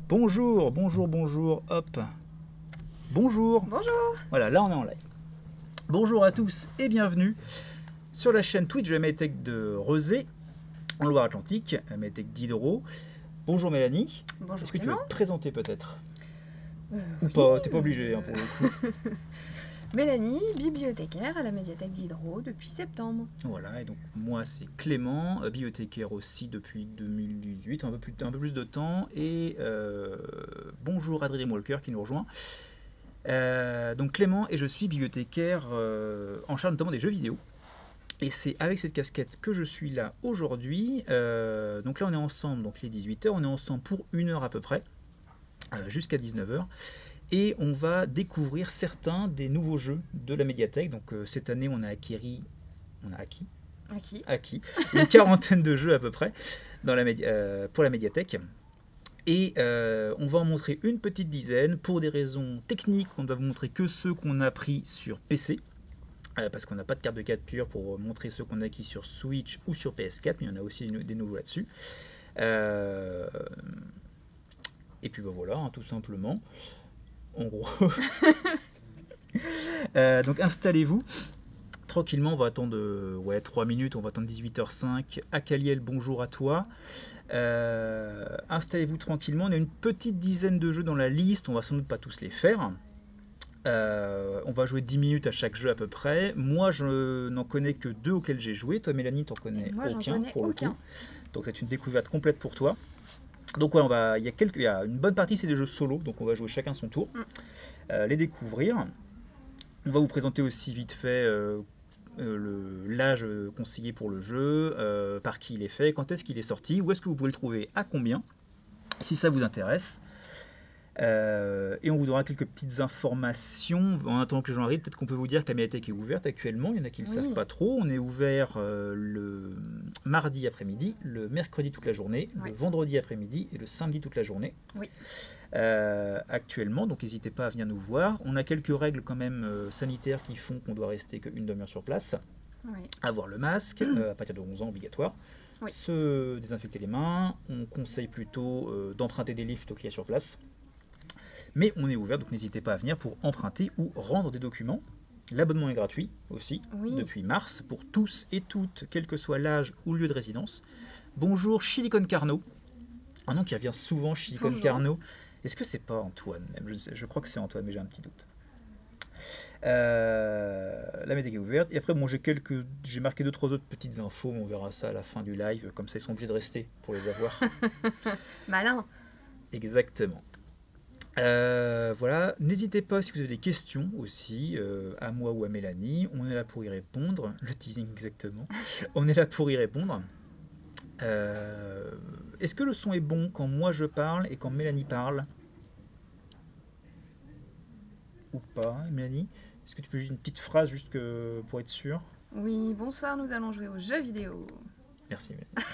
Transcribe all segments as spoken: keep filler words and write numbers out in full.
Bonjour, bonjour, bonjour, hop. Bonjour. Bonjour. Voilà, là on est en live. Bonjour à tous et bienvenue sur la chaîne Twitch de la Médiathèque de Rezé, en Loire-Atlantique, la Médiathèque d'Hydro. Bonjour Mélanie. Bonjour. Est-ce que tu veux te présenter peut-être euh, Ou oui. pas, t'es pas obligé hein, pour le coup. Mélanie, bibliothécaire à la Médiathèque d'Hydro depuis septembre. Voilà, et donc moi c'est Clément, euh, bibliothécaire aussi depuis deux mille dix-huit, un peu plus, un peu plus de temps. Et euh, bonjour Adrien Walker qui nous rejoint. Euh, donc Clément et je suis bibliothécaire euh, en charge notamment des jeux vidéo. Et c'est avec cette casquette que je suis là aujourd'hui. Euh, donc là on est ensemble, donc il est dix-huit heures, on est ensemble pour une heure à peu près, euh, jusqu'à dix-neuf heures. Et on va découvrir certains des nouveaux jeux de la médiathèque. Donc euh, cette année, on a acquis, on a acquis, Acquis. acquis une quarantaine de jeux à peu près dans la médi- euh, pour la médiathèque. Et euh, on va en montrer une petite dizaine. Pour des raisons techniques, on ne va vous montrer que ceux qu'on a pris sur P C. Euh, parce qu'on n'a pas de carte de capture pour montrer ceux qu'on a acquis sur Switch ou sur P S quatre. Mais il y en a aussi des nouveaux là-dessus. Euh, et puis ben voilà, hein, tout simplement. En gros. euh, donc installez-vous tranquillement, on va attendre euh, ouais, trois minutes, on va attendre dix-huit heures cinq. Akaliel, bonjour à toi. Euh, installez-vous tranquillement, on a une petite dizaine de jeux dans la liste, on va sans doute pas tous les faire. Euh, on va jouer dix minutes à chaque jeu à peu près. Moi je n'en connais que deux auxquels j'ai joué, toi Mélanie t'en connais moi, aucun connais pour aucun. le coup. Donc c'est une découverte complète pour toi. Donc ouais, on va, il y a quelques, il y a une bonne partie c'est des jeux solo, donc on va jouer chacun son tour, mm. euh, les découvrir. On va vous présenter aussi vite fait euh, euh, l'âge conseillé pour le jeu, euh, par qui il est fait, quand est-ce qu'il est sorti, où est-ce que vous pouvez le trouver, à combien, si ça vous intéresse. Euh, et on vous donnera quelques petites informations en attendant que les gens arrivent. Peut-être qu'on peut vous dire que la médiathèque est ouverte actuellement. Il y en a qui ne le oui. savent pas trop. On est ouvert euh, le mardi après-midi, le mercredi toute la journée, oui. le vendredi après-midi et le samedi toute la journée. Oui. Euh, actuellement, donc n'hésitez pas à venir nous voir. On a quelques règles quand même euh, sanitaires qui font qu'on doit rester qu'une demi-heure sur place. Oui. Avoir le masque, euh, à partir de onze ans obligatoire. Oui. Se désinfecter les mains. On conseille plutôt euh, d'emprunter des livres plutôt qu'il y a sur place. Mais on est ouvert, donc n'hésitez pas à venir pour emprunter ou rendre des documents. L'abonnement est gratuit aussi, oui. depuis mars, pour tous et toutes, quel que soit l'âge ou le lieu de résidence. Bonjour Chilicon Carnot, un nom qui revient souvent, Chilicon Bonjour. Carnot. Est-ce que c'est pas Antoine même je, je crois que c'est Antoine, mais j'ai un petit doute. Euh, la médiathèque est ouverte. Et après, bon, j'ai quelques, j'ai marqué deux trois autres petites infos, mais on verra ça à la fin du live. Comme ça, ils sont obligés de rester pour les avoir. Malin. Exactement. Euh, voilà, n'hésitez pas si vous avez des questions aussi, euh, à moi ou à Mélanie, on est là pour y répondre, le teasing exactement, on est là pour y répondre. Euh, est-ce que le son est bon quand moi je parle et quand Mélanie parle? Ou pas, Mélanie? Est-ce que tu peux juste une petite phrase juste que, pour être sûr? Oui, bonsoir, nous allons jouer aux jeux vidéo. Merci Mélanie.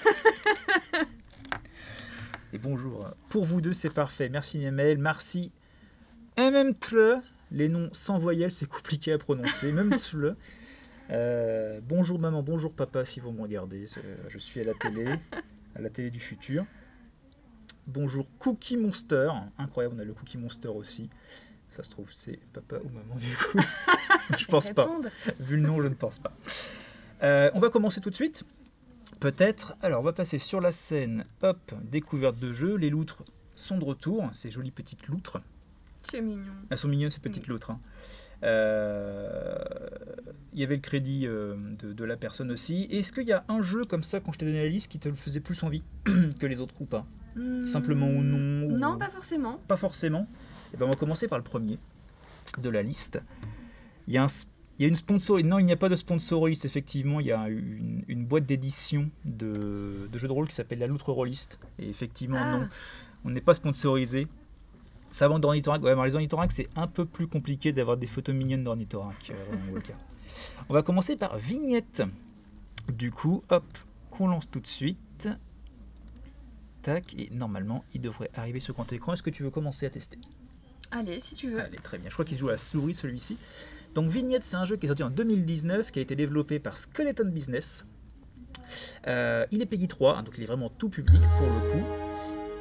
Et bonjour. Pour vous deux, c'est parfait. Merci Niamel, merci M M T L E. Les noms sans voyelles, c'est compliqué à prononcer. M M T L E. Euh, bonjour maman, bonjour papa, si vous me regardez. Je suis à la télé, à la télé du futur. Bonjour Cookie Monster. Incroyable, on a le Cookie Monster aussi. Ça se trouve, c'est papa ou maman du coup. Je pense pas. Vu le nom, je ne pense pas. Euh, on va commencer tout de suite. Peut-être. Alors, on va passer sur la scène. Hop, découverte de jeu. Les loutres sont de retour. Ces jolies petites loutres. C'est mignon. Elles sont mignonnes, ces petites oui. loutres. Hein. Euh, il y avait le crédit euh, de, de la personne aussi. Est-ce qu'il y a un jeu comme ça, quand je t'ai donné la liste, qui te le faisait plus envie que les autres ou pas? mmh, Simplement ou non ou... Non, pas forcément. Pas forcément. Et ben, on va commencer par le premier de la liste. Il y a un Il y a une sponsor... Non, il n'y a pas de sponsoriste, effectivement. Il y a une, une boîte d'édition de, de jeux de rôle qui s'appelle la Loutre Rolliste. Et effectivement, ah. non, on n'est pas sponsorisé. Ça vend d'ornithorynque. Ouais, alors les ornithorynques, c'est un peu plus compliqué d'avoir des photos mignonnes d'ornithorynques. Euh, on va commencer par Vignette. Du coup, hop, qu'on lance tout de suite. Tac, et normalement, il devrait arriver sur grand écran. Est-ce que tu veux commencer à tester? Allez, si tu veux. Allez, très bien. Je crois qu'il se joue à la souris, celui-ci. Donc Vignette, c'est un jeu qui est sorti en deux mille dix-neuf, qui a été développé par Skeleton Business. Euh, il est Peggy trois, hein, donc il est vraiment tout public pour le coup.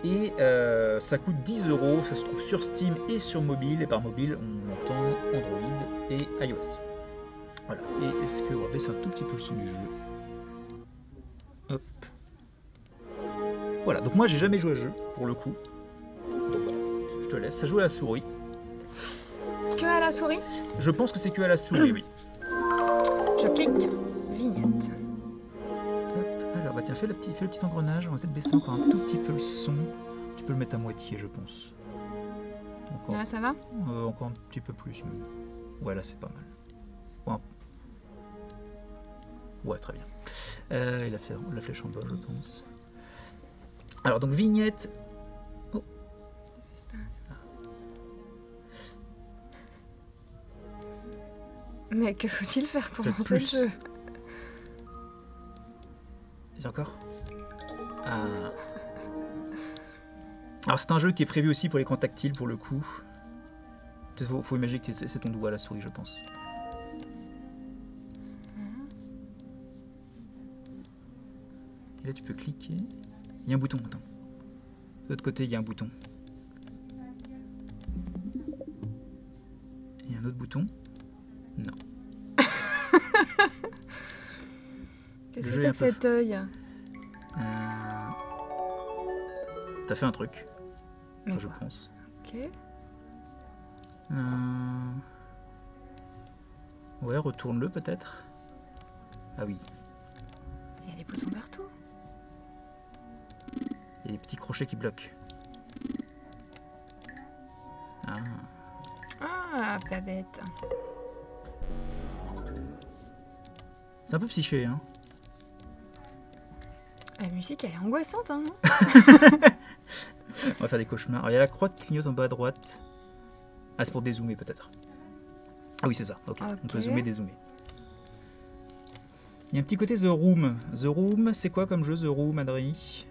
Et euh, ça coûte dix euros, ça se trouve sur Steam et sur mobile. Et par mobile, on entend Android et iOS. Voilà. Et est-ce que on va baisser un tout petit peu le son du jeu? Hop. Voilà. Donc moi, j'ai jamais joué à ce jeu pour le coup. Donc voilà. Je te laisse. Ça joue à la souris. Que à la souris? Je pense que c'est que à la souris, oui. Je clique. Vignette. Hop. Alors, bah tiens, fais le petit, fais le petit engrenage. On va peut-être baisser encore un tout petit peu le son. Tu peux le mettre à moitié, je pense. Encore, Là, ça va? euh, encore un petit peu plus. Même. Ouais, là, c'est pas mal. Ouais, ouais très bien. Euh, il a fait la flèche en bas, je pense. Alors, donc, vignette. Oh. Mais que faut-il faire pour Peut-être lancer le plus. jeu? C'est encore ah. Alors c'est un jeu qui est prévu aussi pour l'écran tactile pour le coup. Il faut, faut imaginer que c'est ton doigt à la souris, je pense. Et là tu peux cliquer. Il y a un bouton, attends. De l'autre côté il y a un bouton. Et un autre bouton. Non. Qu'est-ce Le que jeu est c'est un que peu cet œil? Euh... T'as fait un truc, Mais je quoi? pense. Ok. Euh... Ouais, retourne-le peut-être. Ah oui, Il y a des boutons partout. il y a des petits crochets qui bloquent. Ah. Ah, pas bête. C'est un peu psyché, hein. La musique, elle est angoissante, hein, non? On va faire des cauchemars. Alors, il y a la croix qui clignote en bas à droite. Ah, c'est pour dézoomer peut-être. Ah oui, c'est ça. Ok. On peut Ok. zoomer, dézoomer. Il y a un petit côté The Room. The Room, c'est quoi comme jeu The Room, Adri?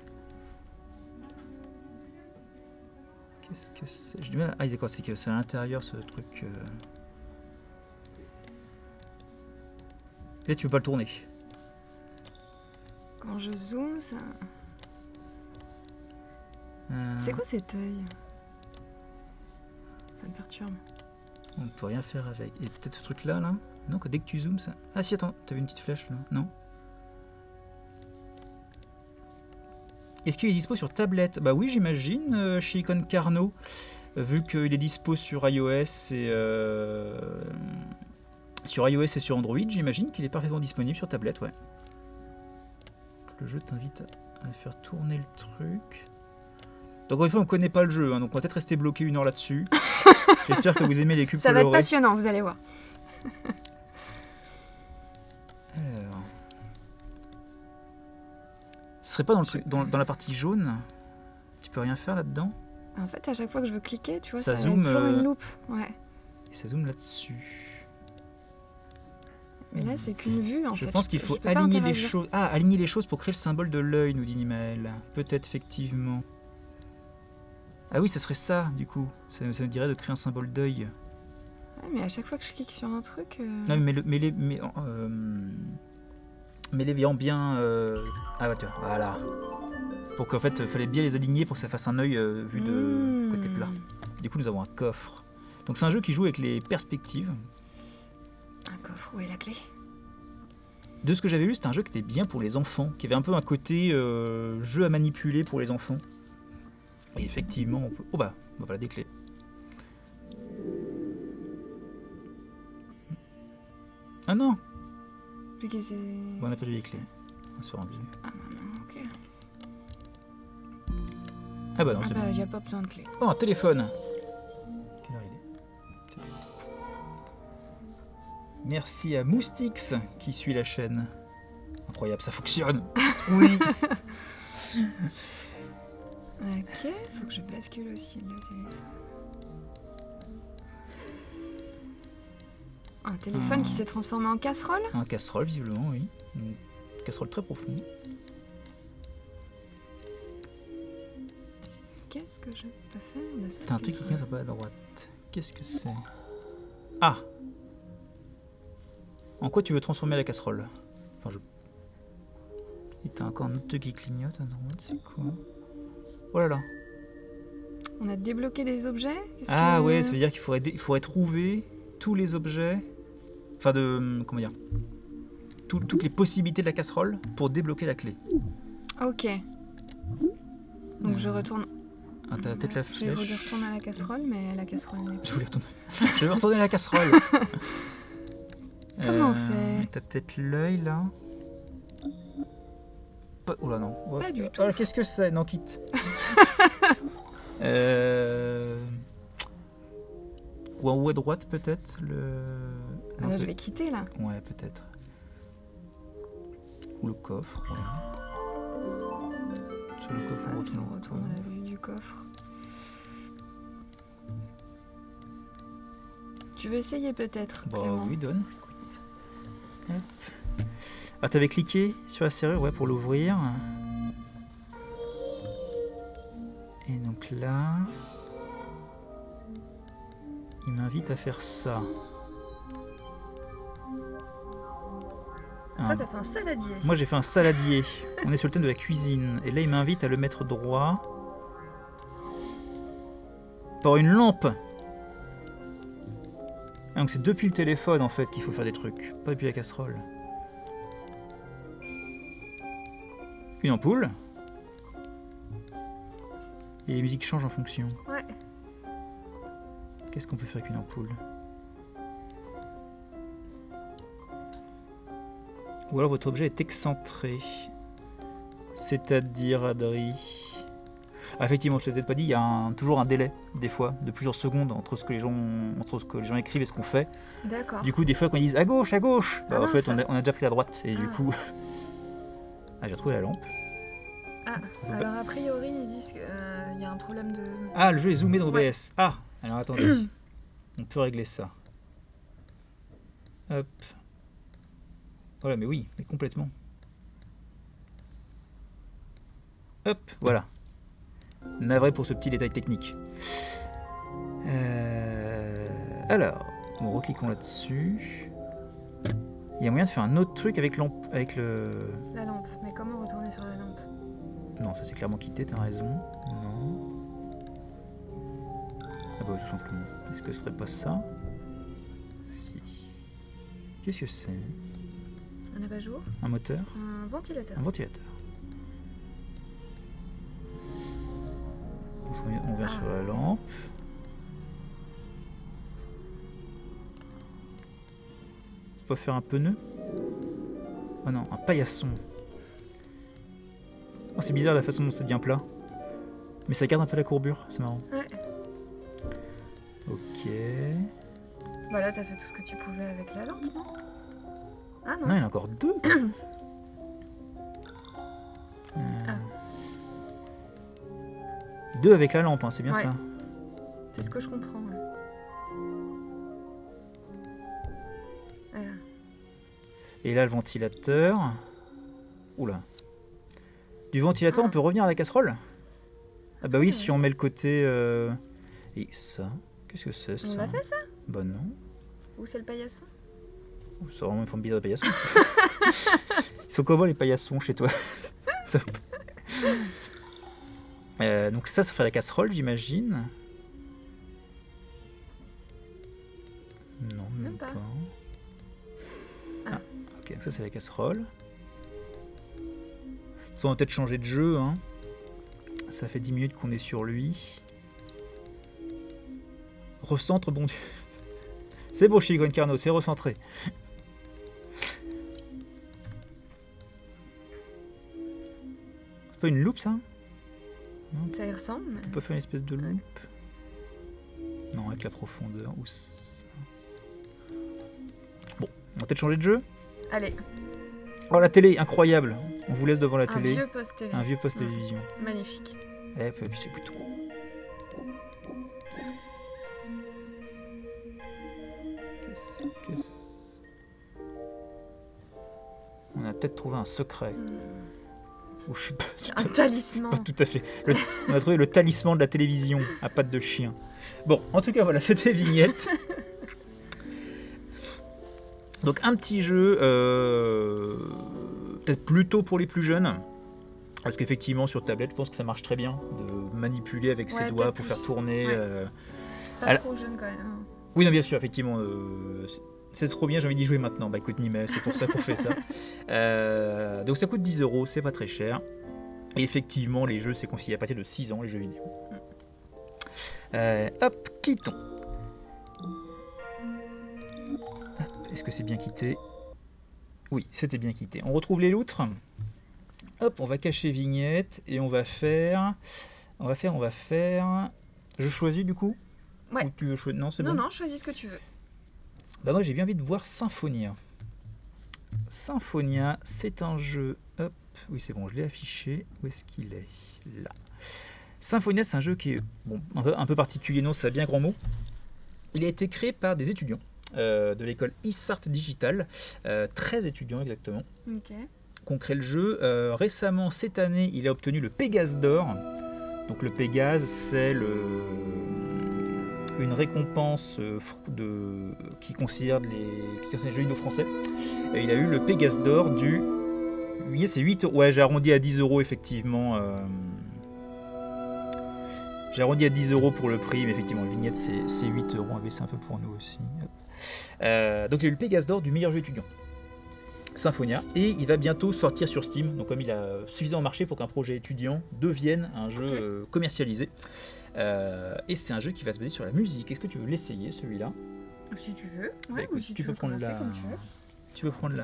Qu'est-ce que c'est? J'ai du mal à- Ah, d'accord, c'est que c'est à l'intérieur ce truc. euh. Là, tu peux pas le tourner. Quand je zoome, ça... Euh, C'est quoi cet œil? Ça me perturbe. On ne peut rien faire avec. Et peut-être ce truc là, là? Non, que dès que tu zoomes, ça. Ah si, attends, t'avais une petite flèche là, non? Est-ce qu'il est dispo sur tablette? Bah oui, j'imagine, euh, chez Icon Carnot, euh, vu qu'il est dispo sur iOS et euh, sur iOS et sur Android, j'imagine qu'il est parfaitement disponible sur tablette, ouais. Le jeu t'invite à faire tourner le truc. Donc en fait, on connaît pas le jeu, hein, donc on va peut-être rester bloqué une heure là-dessus. J'espère que vous aimez les cubes Ça va être colorés. passionnant, vous allez voir. Alors... Ce serait pas dans, le truc- dans, dans la partie jaune? Tu peux rien faire là-dedans? En fait, à chaque fois que je veux cliquer, tu vois, Ça ça, zoome, met toujours euh, une loupe. Ouais. Et ça zoome là-dessus. Mais là, c'est qu'une vue, en Je fait. pense je qu'il peux- faut je peux pas aligner les interagir. choses. Ah, aligner les choses pour créer le symbole de l'œil, nous dit Nimaël. Peut-être, effectivement. Ah oui, ça serait ça, du coup. Ça, ça nous dirait de créer un symbole d'œil. Ouais, mais à chaque fois que je clique sur un truc... euh, Non, mais le- mais les. Mais, euh, mais les viands bien. euh, Ah, bah, tu vois, voilà. Pour qu'en fait, il fallait bien les aligner pour que ça fasse un œil euh, vu de hmm. côté plat. Du coup, nous avons un coffre. Donc, c'est un jeu qui joue avec les perspectives. Un coffre, où est la clé? De ce que j'avais lu, c'était un jeu qui était bien pour les enfants, qui avait un peu un côté euh, jeu à manipuler pour les enfants. Et effectivement, on peut... Oh bah, bah voilà des clés. Ah non, Puis que c'est... bon, on n'a pas vu les clés. On se rend Ah non, non, ok. Ah bah non, Ah c'est bah, bon. y a pas besoin de clé. Oh, un téléphone. Quelle heure il est? Merci à Moustix qui suit la chaîne. Incroyable, ça fonctionne. Oui. Ok, faut que je bascule aussi le téléphone. Un téléphone Ah. qui s'est transformé en casserole? Un casserole, visiblement, oui. Une casserole très profonde. Qu'est-ce que je peux faire de cette T'as un truc qui casserole? vient en bas à droite. Qu'est-ce que c'est? Ah! En quoi tu veux transformer la casserole? Enfin, je... Et t'as encore un autre truc qui clignote à droite, c'est quoi? Oh là là! On a débloqué les objets. Ah que... ouais, ça veut dire qu'il faudrait, dé... il faudrait trouver tous les objets, enfin de, comment dire, tout, toutes les possibilités de la casserole pour débloquer la clé. Ok. Donc Euh, je retourne... Ah, t'as peut-être la Je flèche. retourne à la casserole, mais la casserole n'est Je voulais retourner. Je vais retourner à la casserole. Comment on Euh, fait? T'as peut-être l'œil là. Pas... Oula non. Ouais. Pas du tout. Ah, qu'est-ce que c'est? Non, quitte. euh... Ou en haut à droite peut-être le. Ah, Non, là, je peut- vais quitter là. Ouais, peut-être. Ou le coffre. Ouais. Sur le coffre, Ah, on ça retourne. retourne à la vue du coffre. Tu veux essayer peut-être, Bah Clément? oui, donne. Écoute. Hop. Ah, t'avais cliqué sur la serrure, ouais, pour l'ouvrir. Et donc là, il m'invite à faire ça. Toi, Ah. t'as fait un saladier. Moi, j'ai fait un saladier. On est sur le thème de la cuisine. Et là, il m'invite à le mettre droit par une lampe. Ah, donc c'est depuis le téléphone en fait qu'il faut faire des trucs, pas depuis la casserole. Une ampoule. Et les musiques changent en fonction. Ouais. Qu'est-ce qu'on peut faire avec une ampoule? Ou alors votre objet est excentré. C'est-à-dire, Adri... Ah, effectivement, je ne t'ai peut-être pas dit, il y a un- toujours un délai, des fois, de plusieurs secondes entre ce que les gens, entre ce que les gens écrivent et ce qu'on fait. D'accord. Du coup, des fois, quand ils disent à gauche, à gauche, bah, Ah en fait, mince. on a, on a déjà pris la droite. Et du Ah. coup. Ah, j'ai retrouvé la lampe. Ah, On peut alors a priori, ils disent qu'il y a un problème de... Ah, le jeu est zoomé dans O B Ouais. S. Ah, alors attendez. On peut régler ça. Hop. Voilà, mais oui, mais complètement. Hop, voilà. Navré pour ce petit détail technique. Euh, Alors, bon, recliquons là-dessus. Il y a moyen de faire un autre truc avec, l'amp- avec le... La lampe. Mais comment retourner sur la lampe? Non, ça c'est clairement quitté, t'as raison. Non. Ah bah tout simplement. Est-ce que ce serait pas ça? Si. Qu'est-ce que c'est? Un abat-jour? Un moteur? Un ventilateur? Un ventilateur. On revient- on vient Ah. sur la lampe. On peut faire un pneu? Oh non, un paillasson. Oh, c'est bizarre la façon dont ça devient plat. Mais ça garde un peu la courbure, c'est marrant. Ouais. Ok. Voilà, t'as fait tout ce que tu pouvais avec la lampe, non? Ah non. Non, il y en a encore deux. Euh, Ah. Deux avec la lampe, hein, c'est bien Ouais. ça. C'est ce que je comprends. Ouais. Ah. Et là, le ventilateur. Oula. Du ventilateur, Ah. on peut revenir à la casserole? Ah bah oui, ouais. si on met le côté... euh, Et ça, qu'est-ce que c'est ça? On l'a fait ça? Bah non. Où c'est le paillasson? C'est vraiment une forme bizarre de paillasson. Ils sont comment les paillassons chez toi? Ça- Euh, donc ça, ça fait la casserole, j'imagine. Non, même, Même pas. pas. Ah. Ah. Ok, ça c'est la casserole. On va peut-être changer de jeu. Hein. Ça fait dix minutes qu'on est sur lui. Recentre, bon Dieu. C'est beau, Chili Con Carno, c'est recentré. C'est pas une loupe, ça? Ça y ressemble, mais... On peut faire une espèce de loupe? Non, avec la profondeur. Ou ça. Bon, on va peut-être changer de jeu. Allez, Oh, la télé, incroyable. On vous laisse devant la un télé. vieux poste télé. Un vieux poste télévision. Magnifique. Eh, puis c'est plutôt. Qu'est-ce que c'est? On a peut-être trouvé un secret. Ou je suis pas tout à, Un talisman. pas tout à fait. Le- on a trouvé le talisman de la télévision à pattes de chien. Bon, en tout cas, voilà, c'était Vignette. Donc, un petit jeu, euh, peut-être plutôt pour les plus jeunes. Parce qu'effectivement, sur tablette, je pense que ça marche très bien de manipuler avec ses Ouais, doigts peut-être pour plus. faire tourner. Ouais. euh, Pas Alors- trop jeune quand même. hein. Oui, non, bien sûr, effectivement. euh, c'est trop bien, j'ai envie d'y jouer maintenant. Bah écoute, Nîmes, c'est pour ça qu'on fait ça. Euh, donc ça coûte dix euros, c'est pas très cher. Et effectivement, les jeux, c'est conseillé à partir de six ans, les jeux vidéo. Euh, hop, quittons. Hop, est-ce que c'est bien quitté? Oui, c'était bien quitté. On retrouve les loutres. Hop, on va cacher vignette et on va faire... On va faire, on va faire... Je choisis du coup? Ouais. Ou tu veux choisir? Non, c'est Non, bon. non, choisis ce que tu veux. Bah moi j'ai bien envie de voir Symphonia. Symphonia, c'est un jeu. Hop, oui c'est bon, je l'ai affiché. Où est-ce qu'il est? Là. Symphonia, c'est un jeu qui est bon, un, peu, un peu particulier, non, c'est un bien grand mot. Il a été créé par des étudiants euh, de l'école Issart Digital, euh, treize étudiants exactement, Ok. qui ont créé le jeu. Euh, récemment, cette année, il a obtenu le Pégase d'or. Donc le Pégase, c'est le une récompense de, qui considère les, qui concerne les jeux vidéo français. Et il a eu le Pégase d'or du... Oui, c'est huit euros. Ouais, j'ai arrondi à dix euros effectivement. Euh, j'ai arrondi à dix euros pour le prix, mais effectivement, la vignette c'est, c'est huit euros. On va baisser un peu pour nous aussi. Euh, donc il a eu le Pégase d'or du meilleur jeu étudiant. Symphonia, et il va bientôt sortir sur Steam, donc comme il a suffisamment marché pour qu'un projet étudiant devienne un jeu Ok. euh, commercialisé. Euh, et c'est un jeu qui va se baser sur la musique. Est-ce que tu veux l'essayer celui-là? Si tu veux. Bah, Ouais, écoute, ou si tu tu peux veux prendre commencer la... comme tu veux. Tu peux prendre la,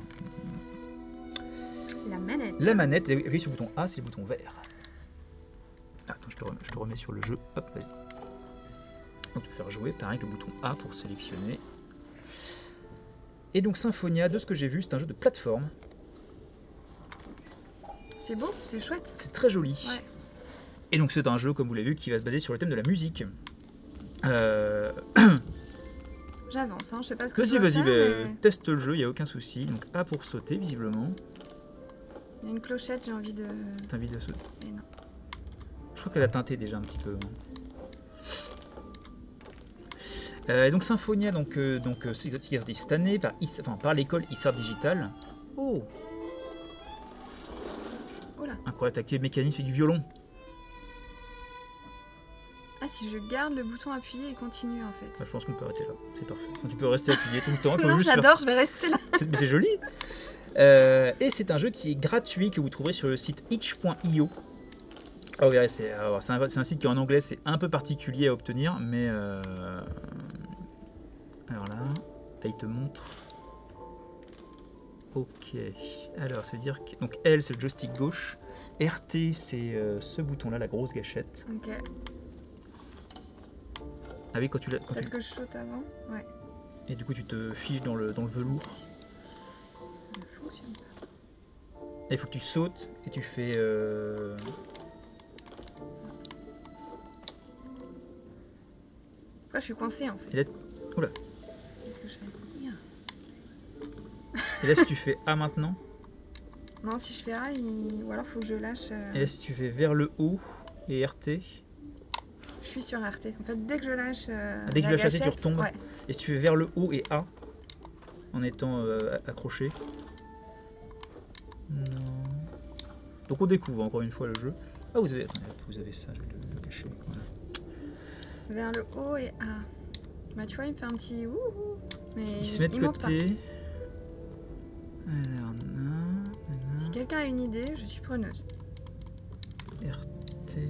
La manette. la manette et appuyer sur le bouton A, c'est le bouton vert. Ah, attends, je te, remets, je te remets sur le jeu. Hop, vas-y. Donc tu peux faire jouer, pareil, le bouton A pour sélectionner. Et donc Symphonia, de ce que j'ai vu, c'est un jeu de plateforme. C'est beau, c'est chouette. C'est très joli. Ouais. Et donc c'est un jeu, comme vous l'avez vu, qui va se baser sur le thème de la musique. Euh... J'avance, hein. Je sais pas ce que Vas-y, je dois vas-y, faire, bah, mais teste le jeu, il n'y a aucun souci. Donc A pour sauter, visiblement. il y a une clochette, j'ai envie de... T'as envie de sauter. Mais non. Je crois qu'elle a teinté déjà un petit peu. Euh, et donc Symphonia, donc, euh, donc euh, c'est sorti cette année par, Is- enfin, par l'école Issart Digital. Oh, Oh là. incroyable, t'as activé le mécanisme du violon. Ah, si je garde le bouton appuyé et continue en fait. Bah, je pense qu'on peut arrêter là, c'est parfait. Enfin, tu peux rester appuyé tout le temps. il faut Non, juste faire- j'adore, je vais rester là. C'est- Mais c'est joli. Euh, et c'est un jeu qui est gratuit que vous trouverez sur le site itch point io. Ah, vous verrez, c'est, alors, c'est, un, c'est un site qui est en anglais, c'est un peu particulier à obtenir, mais euh, alors là, là il te montre. Ok. Alors ça veut dire que donc L c'est le joystick gauche, R T c'est euh, ce bouton là, la grosse gâchette. Ok. Ah oui, quand tu l'as, quand tu- Peut-être que je saute avant. Ouais. et du coup tu te fiches dans le dans le velours. Ça ne fonctionne pas. Et il faut que tu sautes et tu fais. Euh... Pourquoi je suis coincée en fait? Et là, oula. Qu'est-ce que je fais? Bien. Et là si tu fais A maintenant, Non, si je fais A, il... ou alors faut que je lâche. euh, et là si tu fais vers le haut et R T, Je suis sur R T. En fait, dès que je lâche. euh, Ah, dès que la tu lâches R T, tu gâchette, retombes. Ouais. et si tu fais vers le haut et A en étant euh, accroché. Non. Donc on découvre encore une fois le jeu. Ah vous avez, attendez, vous avez ça, je vais le, le cacher. Voilà. Vers le haut et A. Bah, tu vois, il me fait un petit ouhou. Mais Il se met de il monte pas. côté. Alors, nan, nan, Si quelqu'un a une idée, je suis preneuse. R T.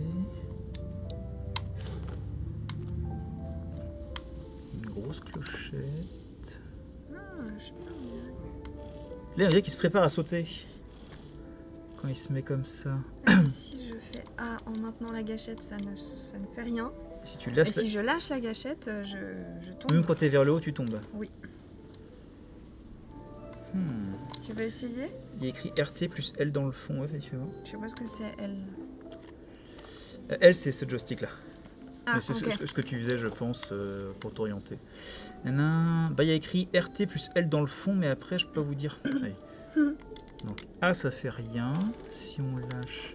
Une grosse clochette. Ah, je sais pas. Là, on dirait qu'il se prépare à sauter. Quand il se met comme ça. Ah, si je fais A en maintenant la gâchette, ça ne, ça ne fait rien. Et si tu Et lâches, si je lâche la gâchette, euh, je, je tombe. même quand tu es vers le haut, tu tombes. Oui. Hmm. Tu veux essayer? Il y a écrit R T plus L dans le fond, effectivement. Je sais pas ce que c'est, elle. Euh, L, c'est ce joystick-là. Ah, Mais c'est ce- ok. ce, ce que tu faisais, je pense, euh, pour t'orienter. Nanana. Bah, il y a écrit R T plus L dans le fond, mais après, je peux pas vous dire. Allez. Donc A, ça fait rien. Si on lâche.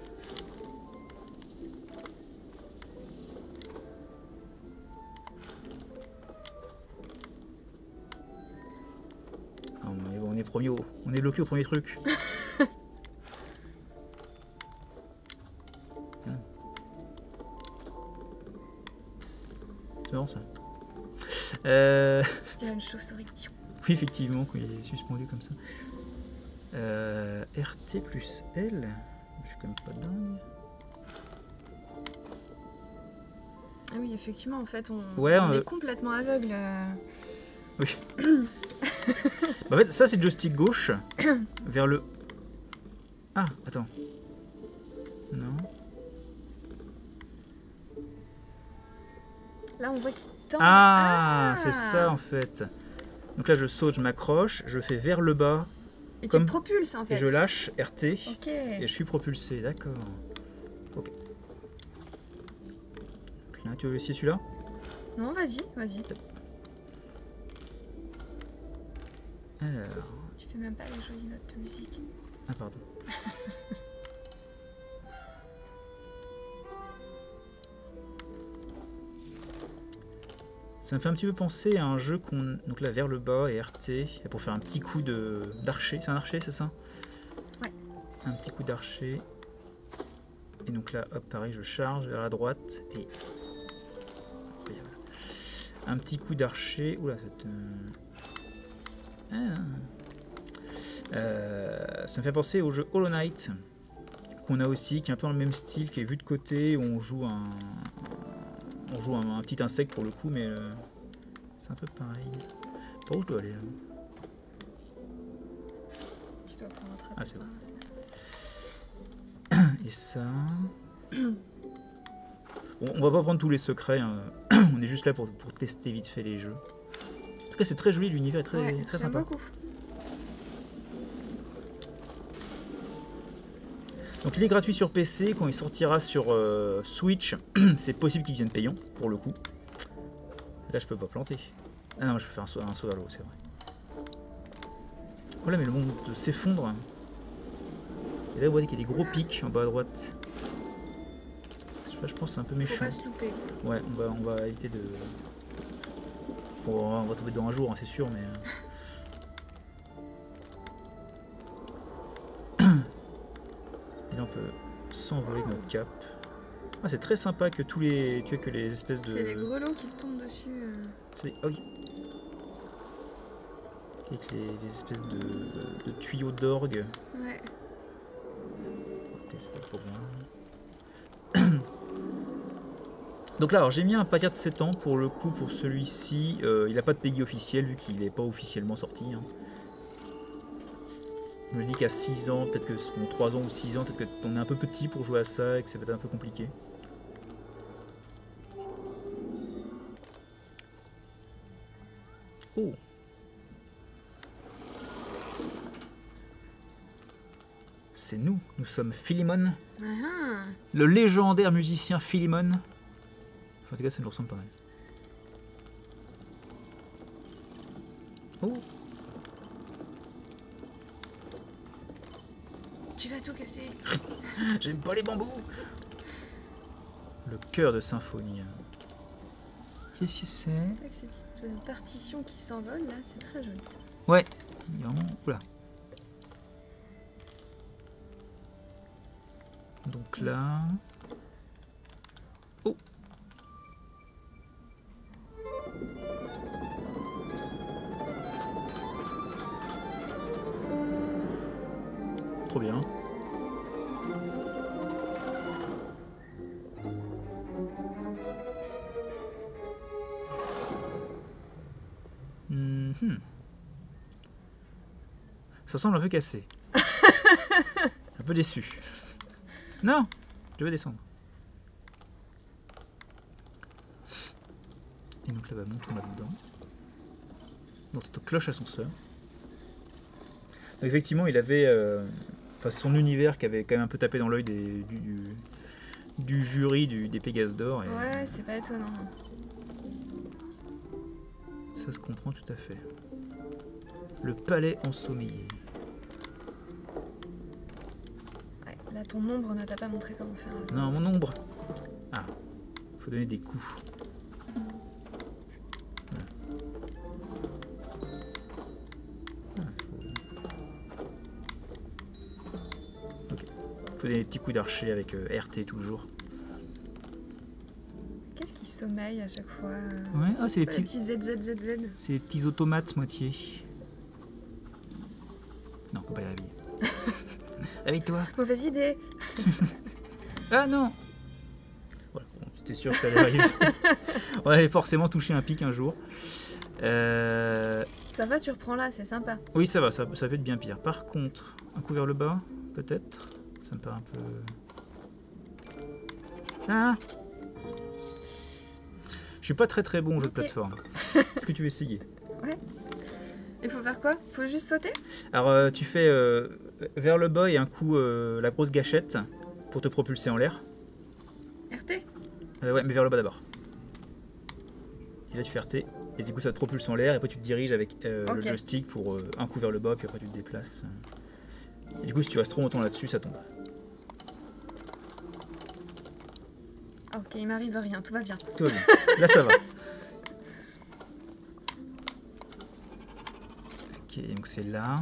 Ah, on est, on est premier au- on est bloqué au premier truc. C'est marrant ça. Euh... Je dirais une chauve-souris. Oui, effectivement, quand il est suspendu comme ça. Euh, R T plus L. Je suis quand même pas dingue. Ah oui, effectivement, en fait, on, Ouais, on euh... est complètement aveugle. euh. Oui. Bah, en fait, ça c'est le joystick gauche vers le. Ah, attends. Non. Là, on voit qu'il tend. Ah, Ah c'est ça en fait. Donc là, je saute, je m'accroche, je fais vers le bas. Et comme... tu propulses en fait. Et je lâche R T. Ok. Et je suis propulsé, d'accord. Ok. Donc là, tu veux essayer celui-là? Non, vas-y, vas-y. Alors. Tu fais même pas les jolies notes de musique. Ah, pardon. Ça me fait un petit peu penser à un jeu qu'on. Donc là, vers le bas et R T, pour faire un petit coup de d'archer. C'est un archer, c'est ça? Ouais. Un petit coup d'archer. Et donc là, hop, pareil, je charge vers la droite et. Incroyable. Un petit coup d'archer. Oula, cette. Ah. Euh, ça me fait penser au jeu Hollow Knight qu'on a aussi, qui est un peu dans le même style, qui est vu de côté, où on joue un. On joue un, un petit insecte pour le coup, mais euh, c'est un peu pareil. Par où je dois aller là? Tu dois pouvoir attraper. Ah, c'est bon. Et ça. Bon, on va pas prendre tous les secrets, hein. On est juste là pour, pour tester vite fait les jeux. En tout cas, c'est très joli, l'univers est très, Ouais, très j'aime sympa. beaucoup. Donc il est gratuit sur P C, quand il sortira sur euh, Switch, c'est possible qu'il devienne payant, pour le coup. Là je peux pas planter. Ah non, je peux faire un saut, un saut vers l'eau, c'est vrai. Oh là, mais le monde s'effondre. Et là vous voyez qu'il y a des gros pics en bas à droite. Je sais pas, je pense que c'est un peu Faut méchant. pas se louper. Ouais, on va, on va éviter de... Bon, on va tomber dedans un jour, hein, c'est sûr, mais... Et là on peut s'envoler de notre cap. Ah, c'est très sympa que tous les que, que les espèces de. C'est les grelots qui te tombent dessus. Euh... C'est oh oui. Avec les, les espèces de, de tuyaux d'orgue. Ouais. C'est pas trop bien. Donc là, alors j'ai mis un paquet de sept ans pour le coup pour celui-ci. Euh, il n'a pas de pays officiel vu qu'il n'est pas officiellement sorti. Hein. Je me dis qu'à six ans, peut-être que bon, trois ans ou six ans, peut-être qu'on est un peu petit pour jouer à ça et que c'est peut-être un peu compliqué. Oh. C'est nous, nous sommes Philemon, Ah, le légendaire musicien Philemon. Enfin, en tout cas, ça nous ressemble pas mal. Oh. tu vas tout casser. J'aime pas les bambous. Le cœur de symphonie. Qu'est-ce que c'est? Avec ces petites partitions qui s'envolent là, c'est très joli. Ouais. Il y a vraiment... Oula. Donc là... Oh. Trop bien. Mm-hmm. Ça semble un peu cassé. Un peu déçu. Non, je veux descendre. Et donc là, bah, montons là-dedans. Dans cette cloche ascenseur. Donc effectivement, il avait... Euh, enfin, son univers qui avait quand même un peu tapé dans l'œil des, du, du, du jury du, des Pégases d'or. Et, Ouais, c'est pas étonnant. ça se comprend tout à fait. Le palais ensommeillé. Ouais, là, ton ombre ne t'a pas montré comment faire. Non, mon ombre. Ah, faut donner des coups. Voilà. Ah, faut... Ok. Faut donner des petits coups d'archer avec euh, R T toujours. Qu'est-ce qui sommeille à chaque fois euh, Ouais, ah, c'est les Les petits, petits Z Z Z Z. c'est les petits automates moitié. Non, faut pas les réveiller. Réveille-toi. Mauvaise idée. Ah non. Voilà, bon, c'était sûr que ça allait arriver. On allait forcément toucher un pic un jour. Euh... Ça va, tu reprends là, c'est sympa. Oui, ça va, ça, ça peut être bien pire. Par contre, un coup vers le bas, peut-être. Ça me paraît un peu... Ah. Je suis pas très très bon au jeu de Ok. plateforme. Est-ce que tu veux essayer? Il faut faire quoi? Faut juste sauter? Alors, euh, tu fais euh, vers le bas et un coup euh, la grosse gâchette pour te propulser en l'air. R T? Euh, ouais, mais vers le bas d'abord. Et là, tu fais R T. Et du coup, ça te propulse en l'air. Et après, tu te diriges avec euh, Ok. le joystick pour euh, un coup vers le bas. Puis après, tu te déplaces. Et du coup, si tu restes trop longtemps là-dessus, ça tombe. Ah, ok, il m'arrive rien, tout va bien. Tout va bien. Là, ça va. Ok, donc c'est là.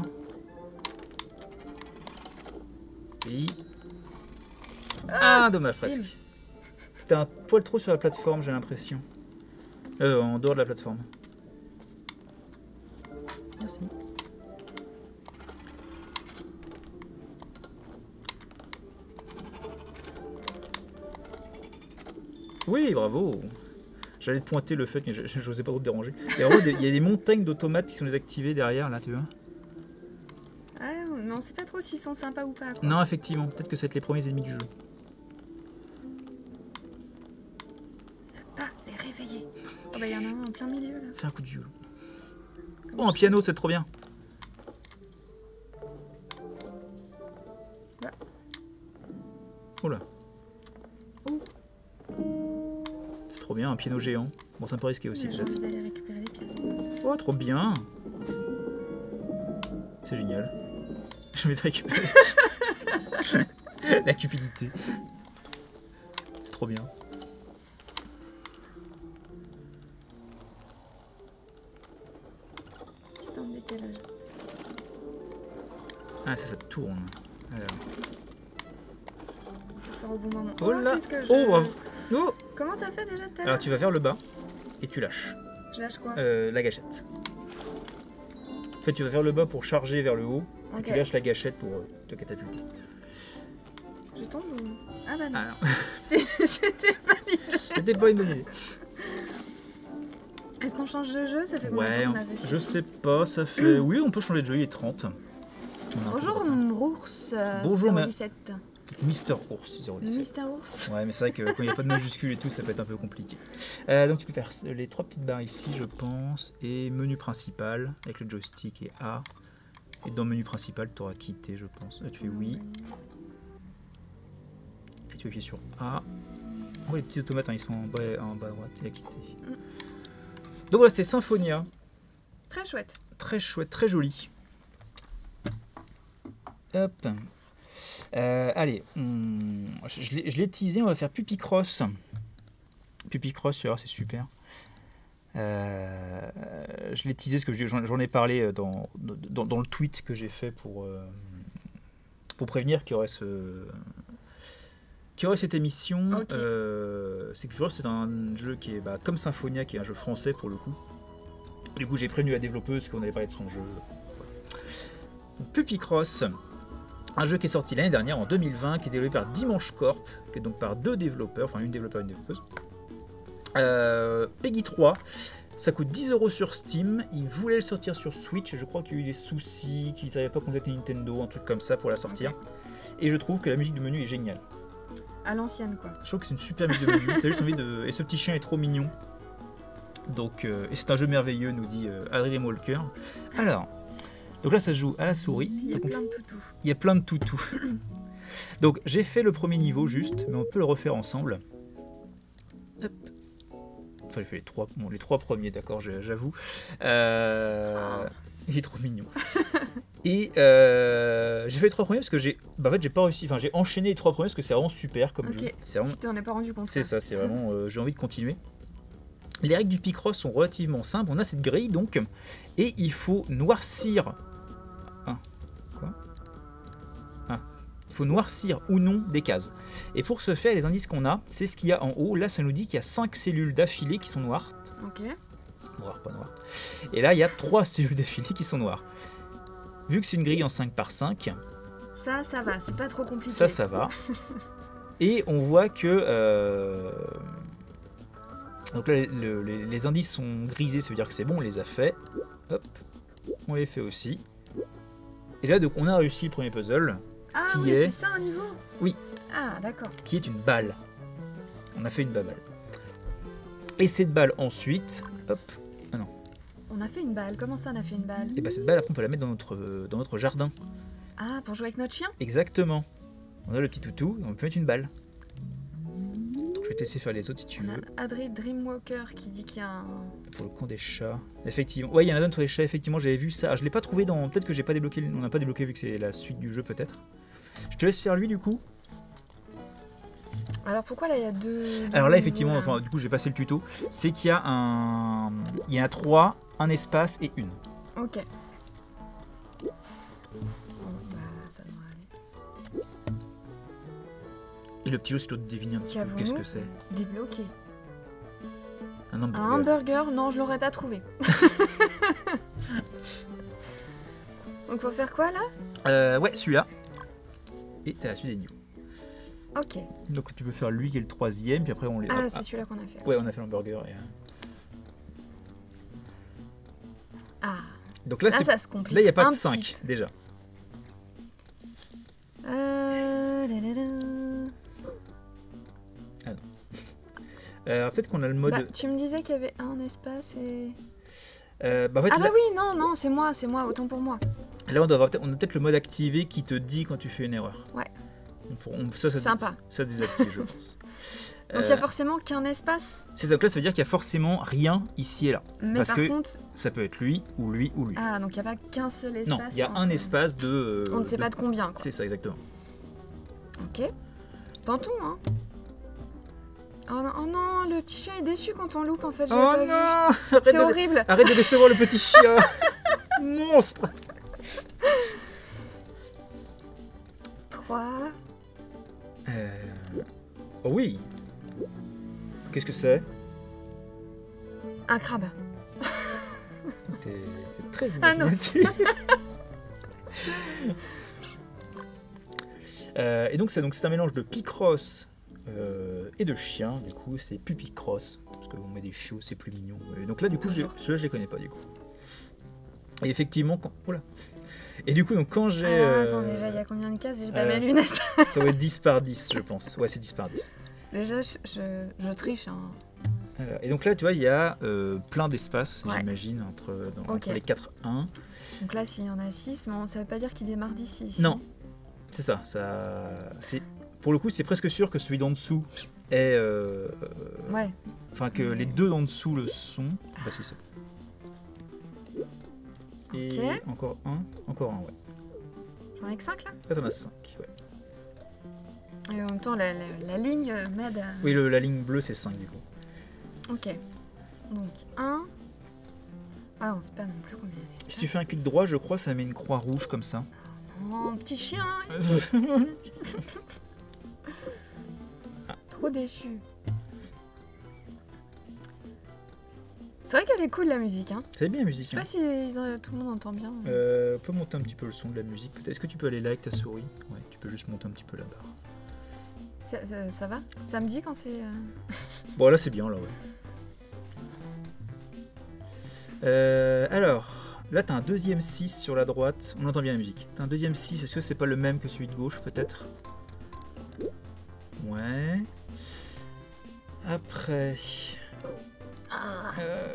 Et... Ah, dommage, presque. bim. C'était un poil trop sur la plateforme, j'ai l'impression. Euh, en dehors de la plateforme. Merci. Oui, bravo. J'allais te pointer le fait, mais je n'osais pas trop te déranger. Et en gros, il y a des montagnes d'automates qui sont désactivées derrière, là, tu vois. Ah, mais on sait pas trop s'ils sont sympas ou pas. Quoi. Non, effectivement, peut-être que ça va être les premiers ennemis du jeu. Ah, les réveiller. Oh bah, il y en a un en plein milieu là. Fais un coup de vieux. Comme Oh, un ça. piano, c'est trop bien. Bah. Oh là. C'est trop bien, un piano géant. Bon, c'est un peu risqué aussi, J'ai peut-être. envie d'aller récupérer les pièces. Oh, trop bien. C'est génial. Je vais te récupérer. La cupidité. C'est trop bien. C'est en décalage. Ah, ça, ça tourne. Alors. Faut faire au bon moment. Oh là. qu'est-ce que je... Oh, bravo. Oh. Comment t'as fait déjà tout à Alors, l'heure? tu vas vers le bas et tu lâches Je lâche quoi? euh, la gâchette. En fait, tu vas vers le bas pour charger vers le haut. Et Ok. tu lâches la gâchette pour euh, te catapulter. Je tombe ou... Ah bah non. Ah, non. C'était c'était pas l'idée. C'était pas une bonne idée. Est-ce qu'on change de jeu? Ça fait combien de Ouais, temps qu'on avait fait je ça? sais pas, ça fait... Oui, on peut changer de jeu, il est trente. On a un peu de Bonjour retard. Mours Bonjour, zéro ma- dix-sept. Peut-être Mister Ours zéro dix-sept. Mister Ours. Ouais, mais c'est vrai que quand il n'y a pas de majuscule et tout, ça peut être un peu compliqué. Euh, donc tu peux faire les trois petites barres ici, je pense, et menu principal avec le joystick et A. Et dans le menu principal, tu auras quitté, je pense. Là, tu fais oui. Et tu appuies sur A. Oh, les petits automates, hein, ils sont en bas, en bas à droite et à quitter. Donc voilà, c'est Symphonia. Très chouette. Très chouette, très joli. Hop. Euh, allez, on- je l'ai je l'ai teasé, on va faire Pupicross. Pupicross, tu vas voir, c'est super. Euh, je l'ai teasé parce que j'en j'en ai parlé dans, dans, dans le tweet que j'ai fait pour, euh, pour prévenir qu'il y aurait ce... qu'il y aurait cette émission. Ok. Euh, c'est que Pupicross, c'est un jeu qui est bah, comme Symphonia, qui est un jeu français pour le coup. Du coup, j'ai prévenu la développeuse qu'on allait parler de son jeu. Voilà. Donc, Pupicross, un jeu qui est sorti l'année dernière, en deux mille vingt, qui est développé par Dimanche Corp, qui est donc par deux développeurs, enfin une développeur et une développeuse. Euh, Peggy trois, ça coûte dix euros sur Steam. Ils voulaient le sortir sur Switch, et je crois qu'il y a eu des soucis, qu'ils n'avaient pas contacté Nintendo, un truc comme ça pour la sortir. Ok. Et je trouve que la musique du menu est géniale. À l'ancienne, quoi. Je trouve que c'est une super musique de menu. T'as juste envie de. Et ce petit chien est trop mignon. Donc, euh, et c'est un jeu merveilleux, nous dit euh, Adrien Walker. Alors, donc là, ça se joue à la souris. Il y a Donc, on- plein de toutous. il y a plein de toutous. Donc, j'ai fait le premier niveau juste, mais on peut le refaire ensemble. Hop. Enfin, j'ai fait les trois, bon, les trois premiers, d'accord, j'ai- j'avoue. Euh, il est trop mignon. Et euh, j'ai fait les trois premiers parce que j'ai, bah, en fait, j'ai pas réussi. Enfin, j'ai enchaîné les trois premiers parce que c'est vraiment super comme Ok. jeu. C'est vraiment, Tu t'en es pas rendu compte. c'est ça, c'est vraiment. euh, j'ai envie de continuer. Les règles du Picross sont relativement simples. On a cette grille donc, et il faut noircir. Ah, quoi Ah, il faut noircir ou non des cases. Et pour ce faire, les indices qu'on a, c'est ce qu'il y a en haut. Là, ça nous dit qu'il y a cinq cellules d'affilée qui sont noires. Ok. Noires, pas noires. Et là, il y a trois cellules d'affilée qui sont noires. Vu que c'est une grille en cinq par cinq, Ça, ça va, c'est pas trop compliqué. ça, ça va. Et on voit que... euh, Donc là, le- les, les indices sont grisés, ça veut dire que c'est bon, on les a fait. Hop, on les fait aussi. Et là, donc, on a réussi le premier puzzle, Ah qui oui, est- c'est ça un niveau. Oui. Ah, d'accord. qui est une balle. On a fait une balle. Et cette balle, ensuite, hop, On a fait une balle. Comment ça, on a fait une balle? et ben cette balle, après, on peut la mettre dans notre, euh, dans notre jardin. Ah, pour jouer avec notre chien? Exactement. On a le petit toutou, et on peut mettre une balle. Donc, je vais te laisser faire les autres si tu On veux. a Adri Dreamwalker qui dit qu'il y a un... Pour le camp des chats. Effectivement. Ouais, il y en a un sur les chats, effectivement, j'avais vu ça. Ah, je l'ai pas trouvé dans. Peut-être que j'ai pas débloqué. On n'a pas débloqué vu que c'est la suite du jeu, peut-être. Je te laisse faire lui, du coup. Alors pourquoi là il y a deux... deux Alors là, niveaux, effectivement, là enfin, du coup, j'ai passé le tuto. C'est qu'il y a un. Il y en a trois, un espace et une. Ok. Bon, bah ça devrait aller. Et le petit jeu, c'est de deviner un petit peu Qu'avons-nous qu'est-ce que c'est. Débloqué. Un Un hamburger. hamburger, non, je l'aurais pas trouvé. Donc faut faire quoi là? Euh, ouais, celui-là. Et t'as la suite des niveaux. Ok. Donc tu peux faire lui qui est le troisième, puis après on les. Ah, hop, c'est celui-là qu'on a fait. ouais, on a fait l'hamburger. Et... euh, Ah, Donc là, là c'est. ça se complique. Là, il n'y a pas un de petit cinq déjà. peu. Euh... là, là, là. Euh, peut-être qu'on a le mode. Bah, tu me disais qu'il y avait un espace et... Euh, bah, en fait, Ah là, bah oui, non, non, c'est moi, c'est moi, autant pour moi. là, on, doit avoir peut- on a peut-être le mode activé qui te dit quand tu fais une erreur. Ouais. On pour- on- ça, ça, Sympa. ça désactive, je pense. Donc il y a Euh, forcément qu'un espace, C'est ça, donc là, ça veut dire qu'il y a forcément rien ici et là. mais parce par que- contre... Ça peut être lui, ou lui, ou lui. Ah, donc il n'y a pas qu'un seul espace. non, il y a un entre- espace de. euh, On ne sait de- pas de combien, quoi. C'est ça, exactement. Ok. Tentons, hein. Oh non, oh non, le petit chien est déçu quand on loupe, en fait, j'ai Oh pas non vu. Arrête C'est de- horrible. Arrête de décevoir le petit chien. Monstre. trois... Euh... Oh oui. Qu'est-ce que c'est? Un crabe. T'es t'es très Ah non. imaginatif. Euh, et donc c'est donc c'est un mélange de Picross euh, et de chien. Du coup c'est Pupicross parce qu'on met des chiots, c'est plus mignon. Et donc là du coup je les- ceux-là je les connais pas du coup. Et effectivement quand oula. Et du coup donc quand j'ai Alors, euh, attends, déjà, il y a combien de cases? J'ai pas euh, mes ça- lunettes. ça va être dix par dix je pense. Ouais c'est dix par dix. Déjà, je, je, je triche, hein. Voilà. Et donc là tu vois il y a euh, plein d'espaces Ouais. j'imagine entre, dans- Ok. entre les quatre un. Donc là, s'il y en a six, mais on- ça veut pas dire qu'il démarre d'ici. ici. Non, c'est ça. ça c'est, pour le coup, c'est presque sûr que celui d'en dessous est. euh, Ouais. Enfin, que les deux d'en dessous le sont. Bah, si, c'est. Et Ok. encore un, encore un, ouais. J'en ai que cinq, là. Là, t'en as cinq, ouais. Et en même temps, la, la, la ligne euh, m'aide à... Oui, le- la ligne bleue, c'est cinq du coup. Ok. Donc, un... Ah, on sait pas non plus combien il y a. Si tu fais un clic droit, je crois, ça met une croix rouge comme ça. Oh, petit chien, trop déçu. C'est vrai qu'elle est cool, la musique, hein. C'est bien la Je musique. sais Hein. pas si ils en- tout le monde entend bien. Euh, on peut monter un petit peu le son de la musique. peut-être. Est-ce que tu peux aller là avec ta souris? Ouais, tu peux juste monter un petit peu la barre. Ça, ça- ça va? Ça me dit quand c'est... euh, Bon, là, c'est bien, là, ouais. Euh, alors, là, t'as un deuxième six sur la droite. On entend bien la musique. T'as un deuxième six. Est-ce que c'est pas le même que celui de gauche, peut-être? Ouais. Après. Ah, euh,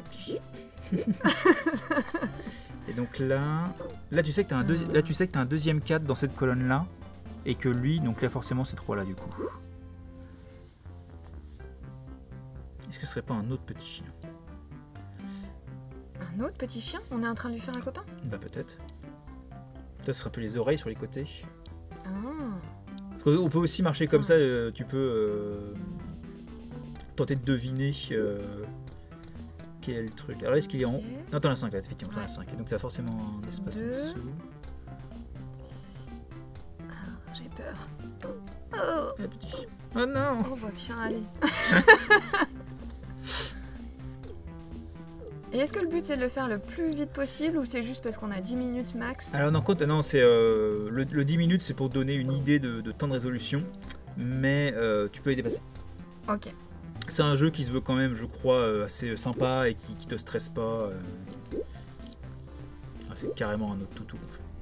Et donc là, là tu sais que t'as un deuxi- là tu sais que t'as un deuxième quatre dans cette colonne là, et que lui, donc là forcément c'est trois là du coup. Est-ce que ce serait pas un autre petit chien? un autre petit chien? On est en train de lui faire un copain? Bah peut-être. Ça serait un peu les oreilles sur les côtés. Ah, Parce qu'on peut aussi marcher Ça. comme ça, euh, tu peux euh, tenter de deviner euh, quel est le truc. Alors est-ce qu'il est en haut? ok. Non, t'en as cinq là, effectivement, t'en Ouais. as cinq. Et donc t'as forcément un espace en Deux. dessous. Ah, j'ai peur. peur. Oh, Le petit chien. Oh non. oh bah tiens, allez. Et est-ce que le but c'est de le faire le plus vite possible ou c'est juste parce qu'on a dix minutes max? Alors non, compte, non, c'est euh, le, le dix minutes, c'est pour donner une idée de, de temps de résolution, mais euh, tu peux les dépasser. Ok. C'est un jeu qui se veut quand même, je crois, euh, assez sympa et qui, qui te stresse pas. euh. Ah, c'est carrément un autre toutou.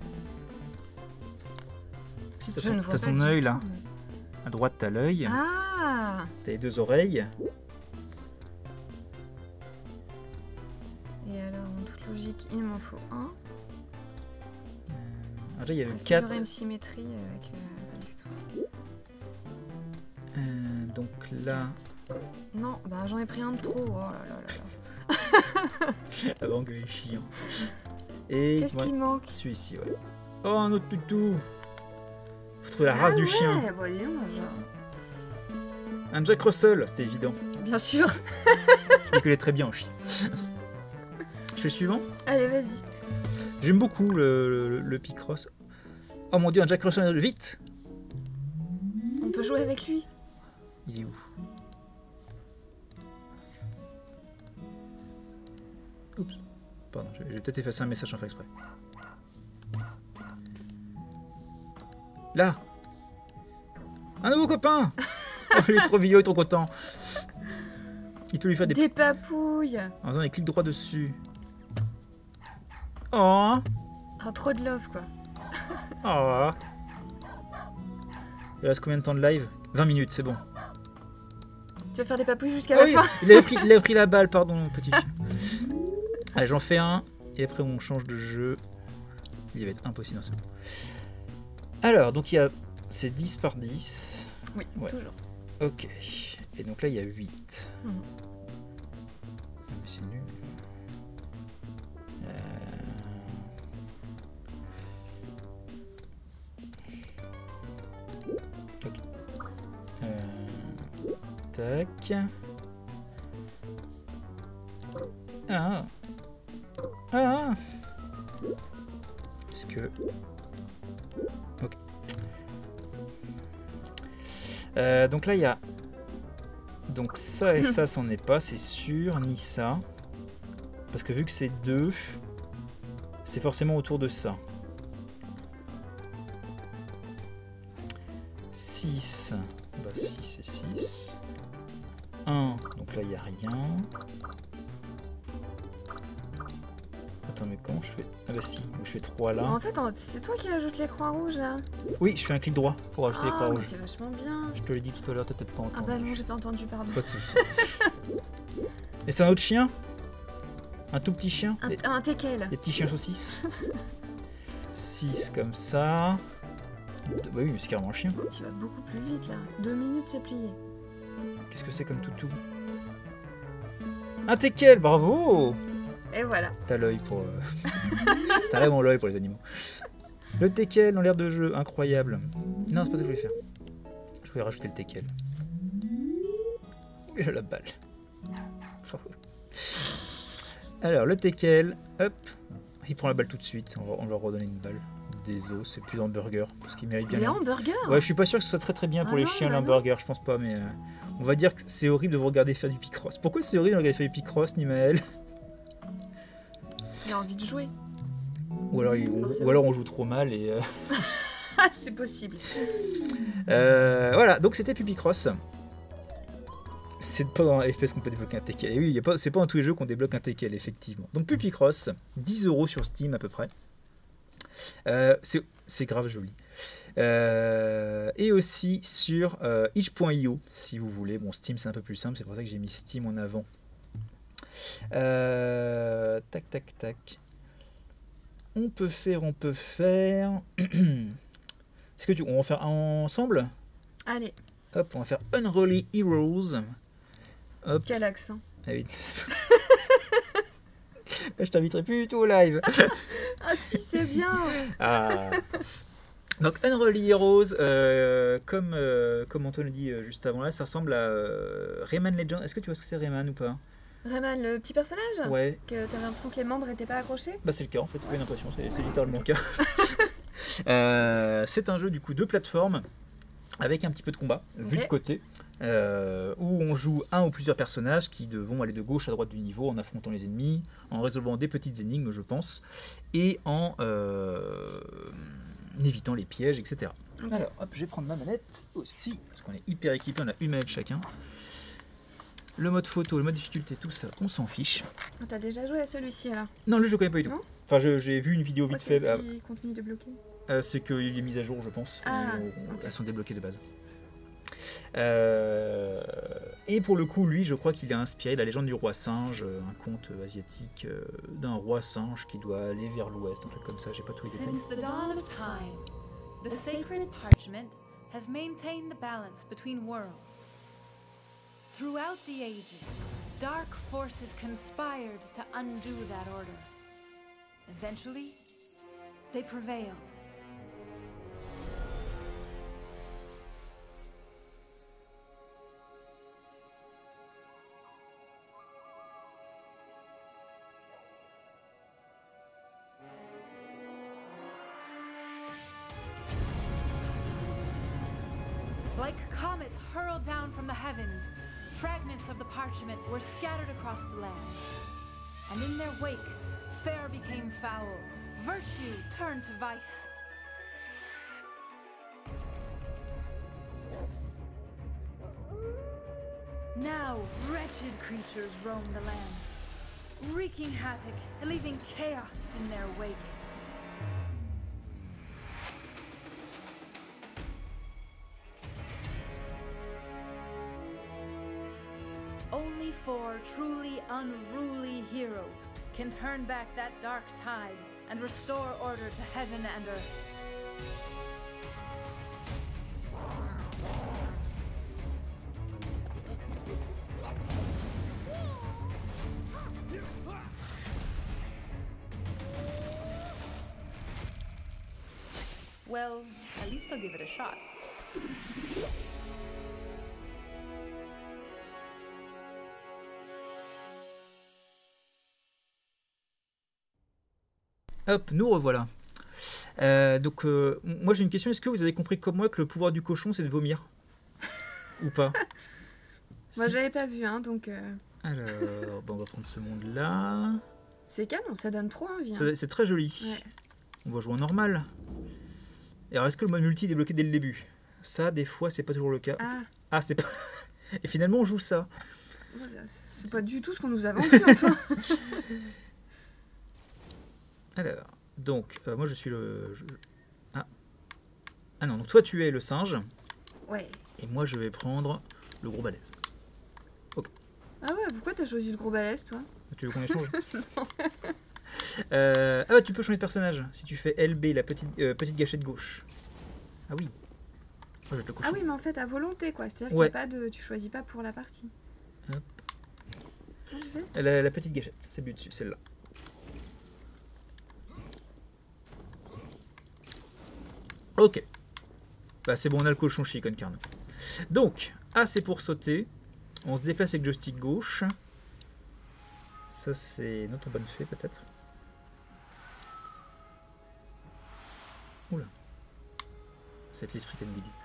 Si, t'as Je son, ne vois t'as pas son du œil tout, là, mais- à droite t'as l'œil, Ah. t'as les deux oreilles. Et alors, en toute logique, il m'en faut un. Ah, déjà il y a le Est-ce qu'il y quatre. aurait une symétrie avec... euh, pas du tout. Euh, donc là, Non, bah j'en ai pris un de trop. Oh là là là là. avant que les chiens. Et Qu'est-ce ouais, qui manque? celui-ci, ouais. Oh, un autre toutou. Faut trouver la Ah race du ouais, chien. voyons, genre. Un Jack Russell, c'était évident. Bien sûr. Je connais très bien en chien. Je fais le suivant. Allez, vas-y. J'aime beaucoup le, le, le Picross. Oh mon dieu, un Jack Russell, vite. On peut jouer avec lui. Il est où? Oups. Pardon, j'ai j'ai peut-être effacé un message sans faire exprès. Là. Un nouveau copain. Oh, il est trop mignon, il est trop content. Il peut lui faire des... Des papouilles. En faisant des clics droits dessus. Oh. Oh, trop de love, quoi. Oh. Il reste combien de temps de live? vingt minutes, c'est bon. Tu vas faire des papouilles jusqu'à Ah la oui, fin? il avait pris, il avait pris la balle, pardon, mon petit chien. Allez, j'en fais un, et après on change de jeu. Il va être impossible, c'est bon. Alors, donc il y a... C'est dix par dix. Oui, Ouais. toujours. Ok. Et donc là, il y a huit. Mhm. Ah, mais c'est nul. Euh... Ok. Euh... Tac. Ah. Ah. Est-ce que... Ok. Euh, donc là, il y a... Donc ça et ça, c'en est pas, c'est sûr, ni ça. Parce que vu que c'est deux, c'est forcément autour de ça. six, bah six c'est six. un, donc là il n'y a rien. Attends, mais comment je fais? Ah bah si, je fais trois là. En fait, en- c'est toi qui ajoutes les croix rouges, là. Oui, je fais un clic droit pour ajouter les Ah, croix mais rouges. c'est vachement bien. Je te l'ai dit tout à l'heure, t'as peut-être pas entendu. Ah bah non, j'ai pas entendu, pardon. Pas de soucis. Et c'est un autre chien? Un tout petit chien? Un, Des, un teckel. des petits chiens saucisses? six comme ça. Bah oui, mais c'est carrément un chien. Tu vas beaucoup plus vite, là. Deux minutes, c'est plié. Qu'est-ce que c'est comme toutou? Un teckel, bravo! Et voilà. T'as l'œil pour... euh, T'as vraiment l'œil pour les animaux. Le teckel dans l'air de jeu, incroyable. Non, c'est pas ça que je voulais faire. Je voulais rajouter le teckel. Et la balle. Alors, le teckel, hop. Il prend la balle tout de suite. On va, on va leur redonner une balle. Des os, c'est plus hamburger. Parce qu'il mérite bien. Les la- hamburgers. Ouais, je suis pas sûr que ce soit très très bien pour Ah les non, chiens bah non. l'hamburger, je pense pas, mais euh, on va dire que c'est horrible de vous regarder faire du picross. Pourquoi c'est horrible de regarder faire du picross, Nimaël? Il a envie de jouer. ou, alors, il- on, ou alors on joue trop mal et. euh, Ah, c'est possible. euh, voilà, donc c'était Pupicross. C'est pas dans F P S qu'on peut débloquer un teckel. Et oui, y a pas, c'est pas dans tous les jeux qu'on débloque un teckel, effectivement. Donc Pupicross, dix euros sur Steam à peu près. Euh, c'est, c'est grave joli. Euh, et aussi sur euh, itch point i o si vous voulez. Bon, Steam c'est un peu plus simple, c'est pour ça que j'ai mis Steam en avant. Euh, tac, tac, tac. On peut faire, on peut faire. Est-ce que tu, on va en faire un ensemble? Allez, Hop, on va faire Unruly Heroes. Hop. quel accent. Ah oui. Je t'inviterai plus du tout au live. Ah si, c'est bien. Ah. Donc Unruly Heroes, euh, comme, euh, comme Antoine le dit euh, juste avant là, ça ressemble à euh, Rayman Legends. Est-ce que tu vois ce que c'est Rayman ou pas? Rayman, le petit personnage Ouais, que t'avais l'impression que les membres étaient pas accrochés. bah c'est le cas en fait, c'est pas une impression, c'est, c'est littéralement le cas. Euh, c'est un jeu du coup de plateforme avec un petit peu de combat, vu Ok. de côté, euh, où on joue un ou plusieurs personnages qui vont aller de gauche à droite du niveau en affrontant les ennemis, en résolvant des petites énigmes, je pense, et en euh, évitant les pièges, et cetera. Ok. Alors, hop, je vais prendre ma manette aussi, parce qu'on est hyper équipé, on a une manette chacun. Le mode photo, le mode difficulté, tout ça, on s'en fiche. Ah, t'as déjà joué à celui-ci alors? Non, le jeu, je connais pas du tout. Non. Enfin, je- j'ai vu une vidéo vite Pourquoi fait. c'est ah, écrit contenu débloqué. euh, c'est qu'il est mis à jour, je pense. Ah, On- on- ok. Elles sont débloquées de base. Euh, et pour le coup, lui, je crois qu'il a inspiré la légende du roi singe, euh, un conte asiatique euh, d'un roi singe qui doit aller vers l'ouest, un truc comme ça. J'ai pas tous les détails. Since the dawn of time, the sacred parchment has maintained the balance between worlds. Throughout the ages, dark forces conspired to undo that order. Eventually, they prevailed. Like comets hurled down from the heavens, fragments of the parchment were scattered across the land. And in their wake, fair became foul, virtue turned to vice. Now, wretched creatures roam the land, wreaking havoc and leaving chaos in their wake. Only four truly unruly heroes can turn back that dark tide and restore order to heaven and earth. Well, at least I'll give it a shot. Hop, nous revoilà. Euh, donc, euh, moi j'ai une question. Est-ce que vous avez compris comme moi que le pouvoir du cochon c'est de vomir? Ou pas? Moi Si- j'avais pas vu, hein, donc euh, Alors, bon, on va prendre ce monde-là. c'est canon, ça donne trop envie. hein. Ça- C'est très joli. Ouais. On va jouer en normal. Et alors, est-ce que le mode multi est débloqué dès le début? Ça, des fois, c'est pas toujours le cas. Ah, Ah, c'est pas. Et finalement, on joue ça. c'est pas du tout ce qu'on nous a vendu, enfin. Alors, donc, euh, moi je suis le. je- Ah. Ah non, donc toi tu es le singe, Ouais. et moi je vais prendre le gros balai. Ah ouais, pourquoi t'as choisi le gros balèze, toi? Tu veux qu'on échange? Euh, Ah bah tu peux changer de personnage si tu fais L B, la petite, euh, petite gâchette gauche. Ah oui. Oh, je vais te le cocher. Ah oui, mais en fait, à volonté, quoi. C'est-à-dire Ouais. qu'il y a pas de... tu choisis pas pour la partie. Hop. Comment tu fais? La, la petite gâchette, c'est lui dessus, celle-là. Ok. Bah c'est bon, on a le cochon chez Icon Carno. Donc, A c'est pour sauter. On se déplace avec le joystick gauche. Ça c'est notre bonne fée peut-être. Oula. C'est l'esprit qui a une idée.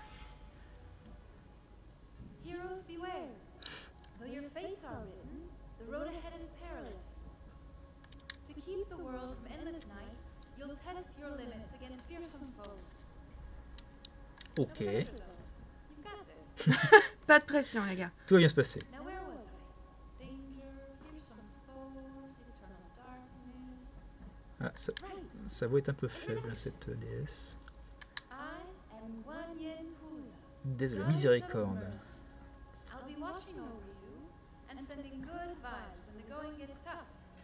Heroes beware. Though your fates are written, the road ahead is perilous. To keep the world from endless night, you'll test your limits against fearsome foes. No Ok. pressure, though. You've got this. Pas de pression, les gars. Tout va bien se passer. Now where was I? Danger, fearsome foes, eternal darkness. Ah, ça, Right. sa voix est un peu faible, cette déesse. I am Wan Yen Puza. Déesse de la goddess of miséricorde. mercy. I'll be watching over you and sending good vibes when the going gets tough.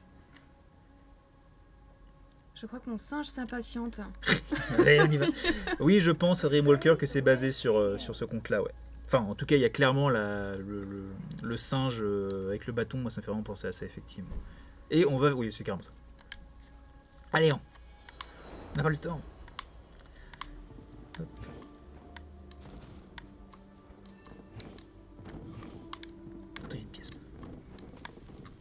Je crois que mon singe s'impatiente. Allez, on y va. Oui, je pense, Adrien Walker, que c'est basé sur, euh, sur ce conte-là, ouais. Enfin, en tout cas, il y a clairement la, le, le, le singe euh, avec le bâton, moi ça me fait vraiment penser à ça, effectivement. Et on va... Oui, c'est carrément ça. Allez, on n'a pas le temps. Hop. Attends, il y a une pièce.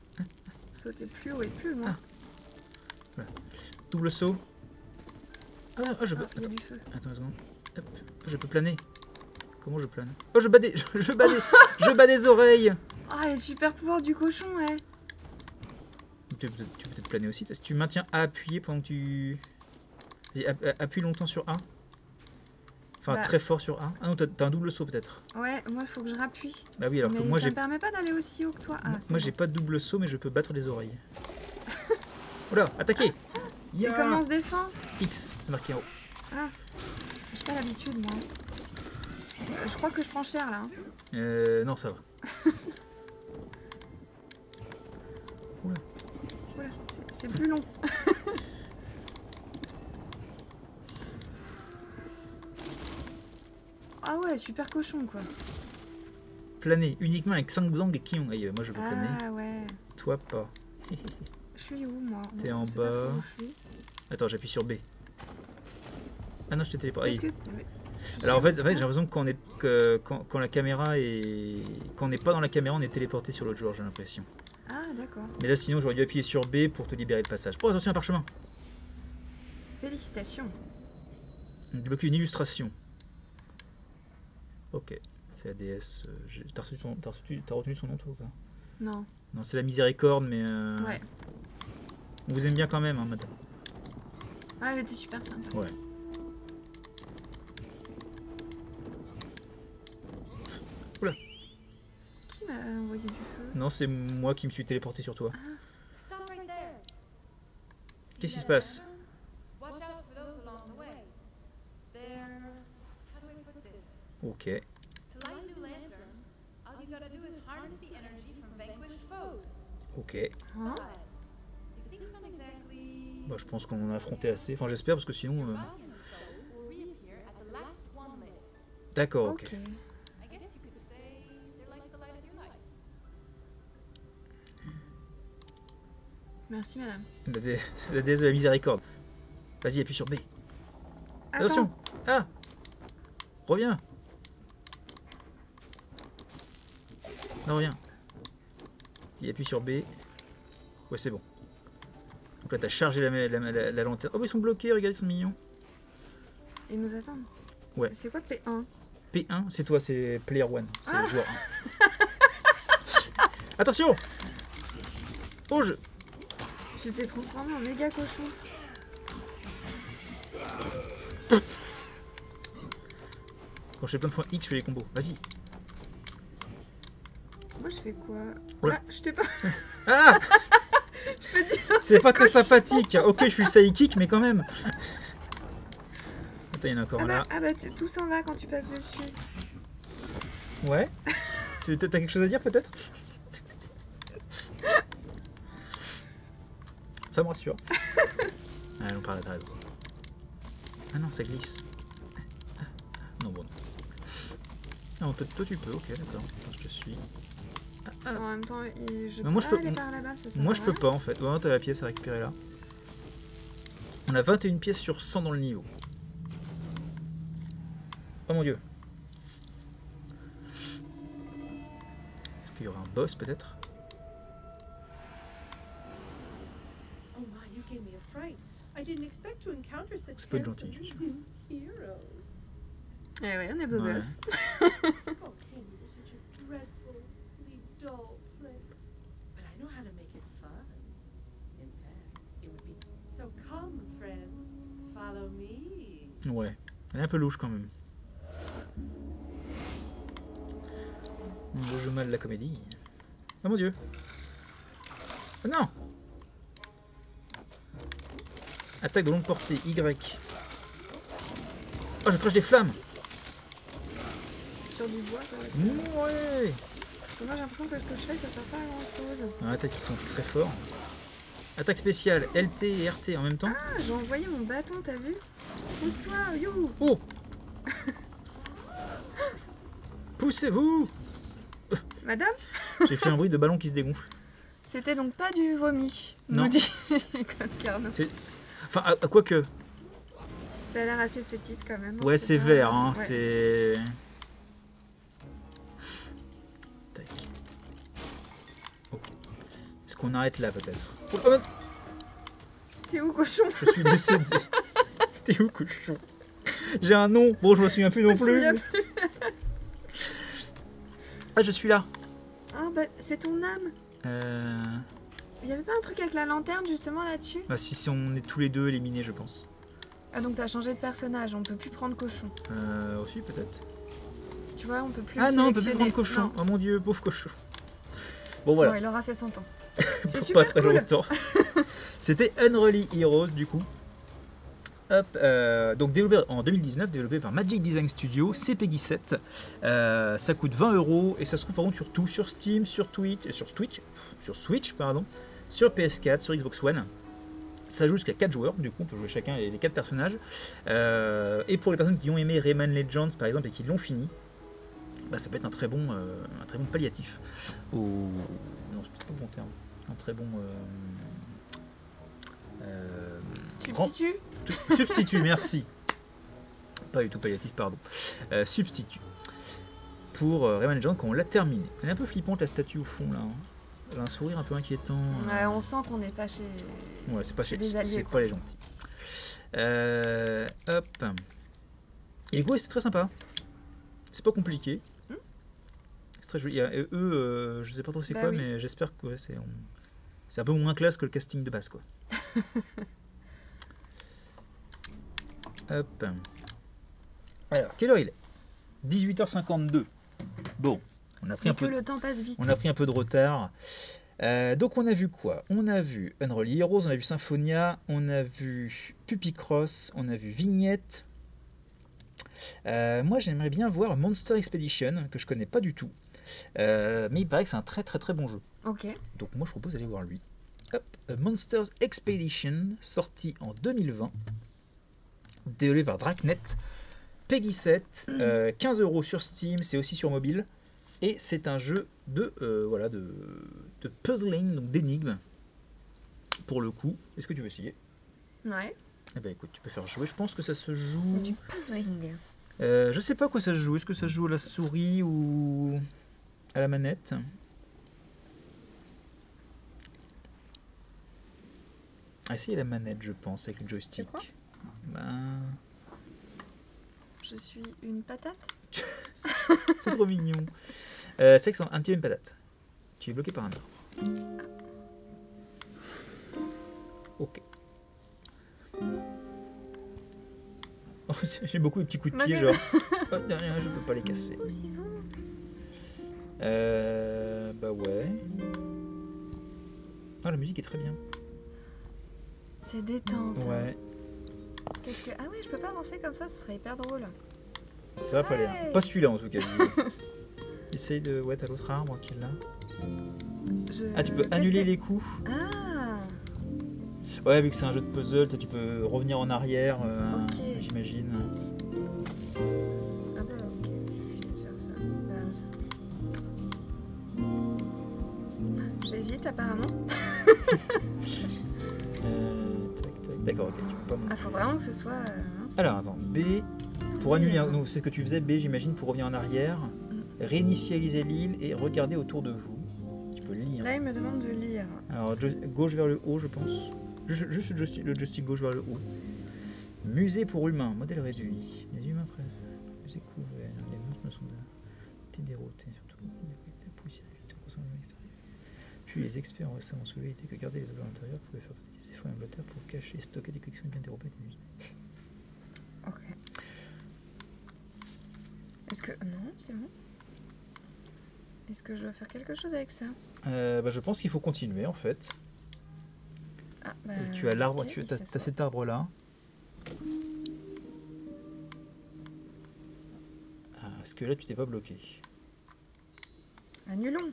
Sauter plus haut et plus loin. Double saut. Ah, ah, je peux... Ah, il y a Attends, du feu. attends, attends. Hop. Je peux planer. Comment je plane? Oh, je bats des... Je, je bats des... je bats des oreilles. Ah, les super pouvoirs du cochon, ouais. Tu peux tu peux peut-être planer aussi. Si tu maintiens A appuyé pendant que tu... Vas-y, app- appuie longtemps sur A. Enfin, Bah. très fort sur A. Ah non, t'as t'as un double saut peut-être. Ouais, moi, il faut que je rappuie. Bah oui, alors mais que moi ça j'ai... me permet pas d'aller aussi haut que toi. Ah, Moi, c'est moi, bon. j'ai pas de double saut, mais je peux battre les oreilles. Oula, attaquez. Et Ya. comment on se défend? X, c'est marqué en haut. Ah, j'ai pas l'habitude, moi. Euh, Je crois que je prends cher, là. hein. Euh, non, ça va. Oula. Voilà, c'est- c'est plus long. Ah ouais, super cochon, quoi. Planer uniquement avec cinq Zang et Kion. Aïe, moi je peux planer. Ah ouais. Toi pas. Je suis où, moi? T'es On en sait pas trop bas. où je suis. Attends, j'appuie sur B. Ah non, je t'ai téléporté. Est-ce Aïe. que... mais- je Alors en sais fait, en fait j'ai l'impression que quand, on est, que quand, quand la caméra est... Quand on n'est pas dans la caméra, on est téléporté sur l'autre joueur, j'ai l'impression. Ah, d'accord. Mais là sinon, j'aurais dû appuyer sur B pour te libérer le passage. Oh, attention, un parchemin. Félicitations. Débloquer une illustration. Ok, c'est la déesse. euh, j'ai- T'as retenu, son- t'as retenu- t'as retenu son nom toi ou pas? Non. Non, c'est la miséricorde, mais euh, Ouais. on vous aime bien quand même, hein, madame. Ah, elle était super sympa. Ouais. Qui m'a envoyé du feu? Non, c'est moi qui me suis téléporté sur toi. Stop right there. Qu'est-ce qui se passe? Watch out for those along the way. They're... How do I put this? Ok. To light new lanterns, all you gotta do is harness the energy from vanquished foes. Ok. Hein? But if things don't exactly... Bah, je pense qu'on en a affronté assez. Enfin, j'espère parce que sinon. euh, Body and soul will reappear at the last one lit. D'accord, ok. Ok. I guess you could say they're like the light of your life. Merci, madame. La, dé- la déesse de la miséricorde. Vas-y, appuie sur B. Attention. Ah. Reviens. Non, reviens. Vas-y, appuie sur B. Ouais, c'est bon. Donc là, t'as chargé la, la, la, la lanterne. Oh, mais ils sont bloqués, regardez, ils sont mignons. Ils nous attendent. Ouais. C'est quoi P un? P un, c'est toi, c'est Player One. C'est Ah. le joueur un. Attention. Oh, je... Je t'ai transformé en méga cochon. Quand je fais plein de fois X, je fais les combos. Vas-y. Moi, je fais quoi? Oula. Ah, je t'ai pas... Ah. Je fais du... C'est pas très cochon. sympathique. Ok, je suis psychic, mais quand même. Attends, il y en a encore Ah un bah, là. ah bah tu- tout s'en va quand tu passes dessus. Ouais. Tu t'as quelque chose à dire peut-être? Ça me rassure. Ah non, par là, t'as raison. Ah non, ça glisse. Ah, ah, non, bon. Non, toi, toi tu peux, ok, d'accord. Attends, je te suis. Ah, ah. En même temps, il- je Mais moi, peux je pas peux- aller par là-bas, ça sert Moi à je peux rien. pas en fait. Ouais, t'as la pièce à récupérer là. On a vingt et une pièces sur cent dans le niveau. Oh mon dieu. Est-ce qu'il y aura un boss peut-être? Oh my, you gave me a fright. I didn't expect to encounter such C'est pas une handsome gentille. heroes. Eh ouais, on est beau Ouais. gosse. Oh, Kane is such a dreadfully dull place. But I know how to make it fun. In fact, it would be so come, friends. Follow me. Ouais. Elle est un peu louche quand même. On joue mal la comédie. Oh mon dieu. Oh non. Attaque de longue portée, Y. Oh, je crache des flammes. Sur du bois, quoi. Ouais. Parce que moi, j'ai l'impression que ce que je fais, ça sert pas à grand-chose. Ah, attaques qui sont très forts. Attaque spéciale, L T et R T en même temps. Ah, j'ai envoyé mon bâton, t'as vu? Pousse-toi, you! Oh. Poussez-vous. Madame? J'ai fait un bruit de ballon qui se dégonfle. C'était donc pas du vomi, Non. nous dit Code Carnot. C'est... Enfin, à, à quoi que... Ça a l'air assez fétide quand même. hein, Ouais, c'est pas- vert, hein, ouais. c'est... Tac. Ok. Est-ce qu'on arrête là, peut-être? Oh, oh, T'es où, cochon? je suis décédé. T'es où, cochon? J'ai un nom. Bon, je me souviens plus non Je me plus. souviens Ah, je suis là. Ah bah c'est ton âme. Euh... Il y avait pas un truc avec la lanterne justement là-dessus? Bah, si, si on est tous les deux éliminés, je pense. Ah donc t'as changé de personnage, on peut plus prendre cochon. Euh, aussi, peut-être. Tu vois, on peut plus Ah le non, on peut plus sélectionner. prendre cochon. Non. Oh mon dieu, pauvre cochon. Bon, voilà. Bon, il aura fait son temps. C'est Pour super pas très cool. longtemps. C'était Unreal Heroes, du coup. Hop, euh, donc développé en deux mille dix-neuf, développé par Magic Design Studio, c'est Peggy sept. Euh, ça coûte vingt euros et ça se trouve par contre sur tout, sur Steam, sur Twitch, sur Twitch, sur Switch, pardon, sur P S quatre, sur Xbox One. Ça joue jusqu'à quatre joueurs, du coup on peut jouer chacun les quatre personnages. Euh, et pour les personnes qui ont aimé Rayman Legends par exemple et qui l'ont fini, bah, ça peut être un très bon, euh, un très bon palliatif. Au... Non, c'est pas le bon terme. Un très bon. Euh... Euh... grand- Substitut. Substitut, merci. Pas du tout palliatif, pardon. Euh, substitut. Pour euh, Rayman Legends quand on l'a terminé. Elle est un peu flippante la statue au fond là. hein. Elle a un sourire un peu inquiétant. Ouais, on sent qu'on n'est pas chez. Ouais, c'est pas chez des alliés, c'est quoi. pas les gentils. Euh, hop. Et les goûts, c'est très sympa. C'est pas compliqué. Hmm. C'est très joli. Et eux, euh, je sais pas trop c'est Bah quoi, oui. mais j'espère que ouais, c'est on- c'est un peu moins classe que le casting de base, quoi. Hop. Alors, quelle heure il est? dix-huit heures cinquante-deux. Bon, on a pris Mais un que peu. le temps passe vite. On a pris un peu de retard. Euh, donc on a vu quoi? On a vu Unreal Heroes, on a vu Symphonia, on a vu Puppycross, on a vu Vignette. Euh, moi j'aimerais bien voir Monster Expedition, que je connais pas du tout. Euh, mais il paraît que c'est un très très très bon jeu. Ok. Donc moi je propose d'aller voir lui. Hop, A Monsters Expedition, sorti en deux mille vingt. Développé par Dragnet. Peggy sept, euh, quinze euros sur Steam, c'est aussi sur mobile. Et c'est un jeu de, euh, voilà, de, de puzzling, donc d'énigmes. Pour le coup, est-ce que tu veux essayer? Ouais. Eh ben écoute, tu peux faire jouer. Je pense que ça se joue. Du puzzling. Euh, je sais pas à quoi ça se joue. Est-ce que ça se joue à la souris ou à la manette? Ah, si, à la manette, je pense, avec le joystick. C'est quoi? Ben, Je suis une patate. c'est trop mignon. Euh, c'est vrai que c'est un petit peu une patate. Tu es bloqué par un arbre. Ok. Oh, j'aime beaucoup les petits coups de pied, Ma genre. Oh, de rien, je peux pas les casser. Oh, c'est bon. Euh, bah ouais. Ah, la musique est très bien. C'est détente. Ouais, Qu'est-ce que... Ah ouais, je peux pas avancer comme ça, ce serait hyper drôle. ça va pas l'air. Ouais. Pas celui-là en tout cas. Essaye de. Ouais, t'as l'autre arbre qui est là. Je- Ah, tu peux qu'est-ce annuler que- les coups. Ah. Ouais, vu que c'est un jeu de puzzle, tu peux revenir en arrière, euh, Ok. j'imagine. Ah bah ok, il suffit de faire ça. Base. J'hésite apparemment. Euh, tac, tac. D'accord, ok, tu peux pas monter. Ah, faut vraiment que ce soit... euh, hein. Alors, attends, B. Pour annuler. un- donc, c'est ce que tu faisais, B, j'imagine, pour revenir en arrière. Réinitialiser l'île et regarder autour de vous. Tu peux lire. Là, il me demande de lire. Alors, jo- gauche vers le haut, je pense. Juste, juste le, joystick, le joystick gauche vers le haut. Musée pour humains, modèle réduit. Les humains prêts. Musée couvert. Les monstres ne sont pas déroutés. Surtout, la poussière éviter de consommer à l'extérieur. Puis les experts ont récemment soulevé l'idée que garder les objets à l'intérieur pouvait faire partie des efforts involontaires pour cacher et stocker des collections bien dérobées des musées. Ok. Est-ce que... Non, c'est bon. Est-ce que je dois faire quelque chose avec ça? Euh, bah, je pense qu'il faut continuer en fait. Ah, bah... Et tu as l'arbre, ok, tu oui, as, ça t'as se cet arbre là. Ah, est-ce que là tu t'es pas bloqué? voit. Annulons.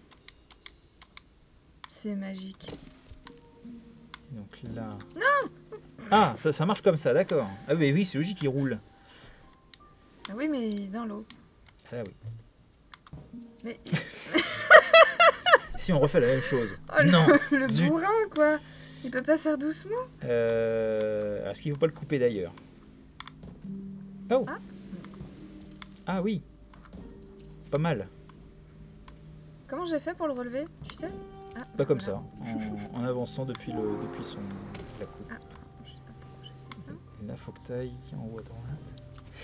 C'est magique. Et donc là. Non. Ah, ça, ça marche comme ça, d'accord. Ah oui, oui, c'est logique, il roule. Ah oui, mais dans l'eau. Ah oui. Mais Si on refait la même chose. Oh, le- non. le Zut. bourrin, quoi. Il peut pas faire doucement? Euh, Est-ce qu'il ne faut pas le couper d'ailleurs? Oh. Ah. Ah oui. Pas mal. Comment j'ai fait pour le relever, tu sais? Ah, Pas comme voilà. ça, en, en avançant depuis, le, depuis son, la coupe. Ah, je sais pas pourquoi j'ai fait ça. Là, faut que tu ailles en haut à droite.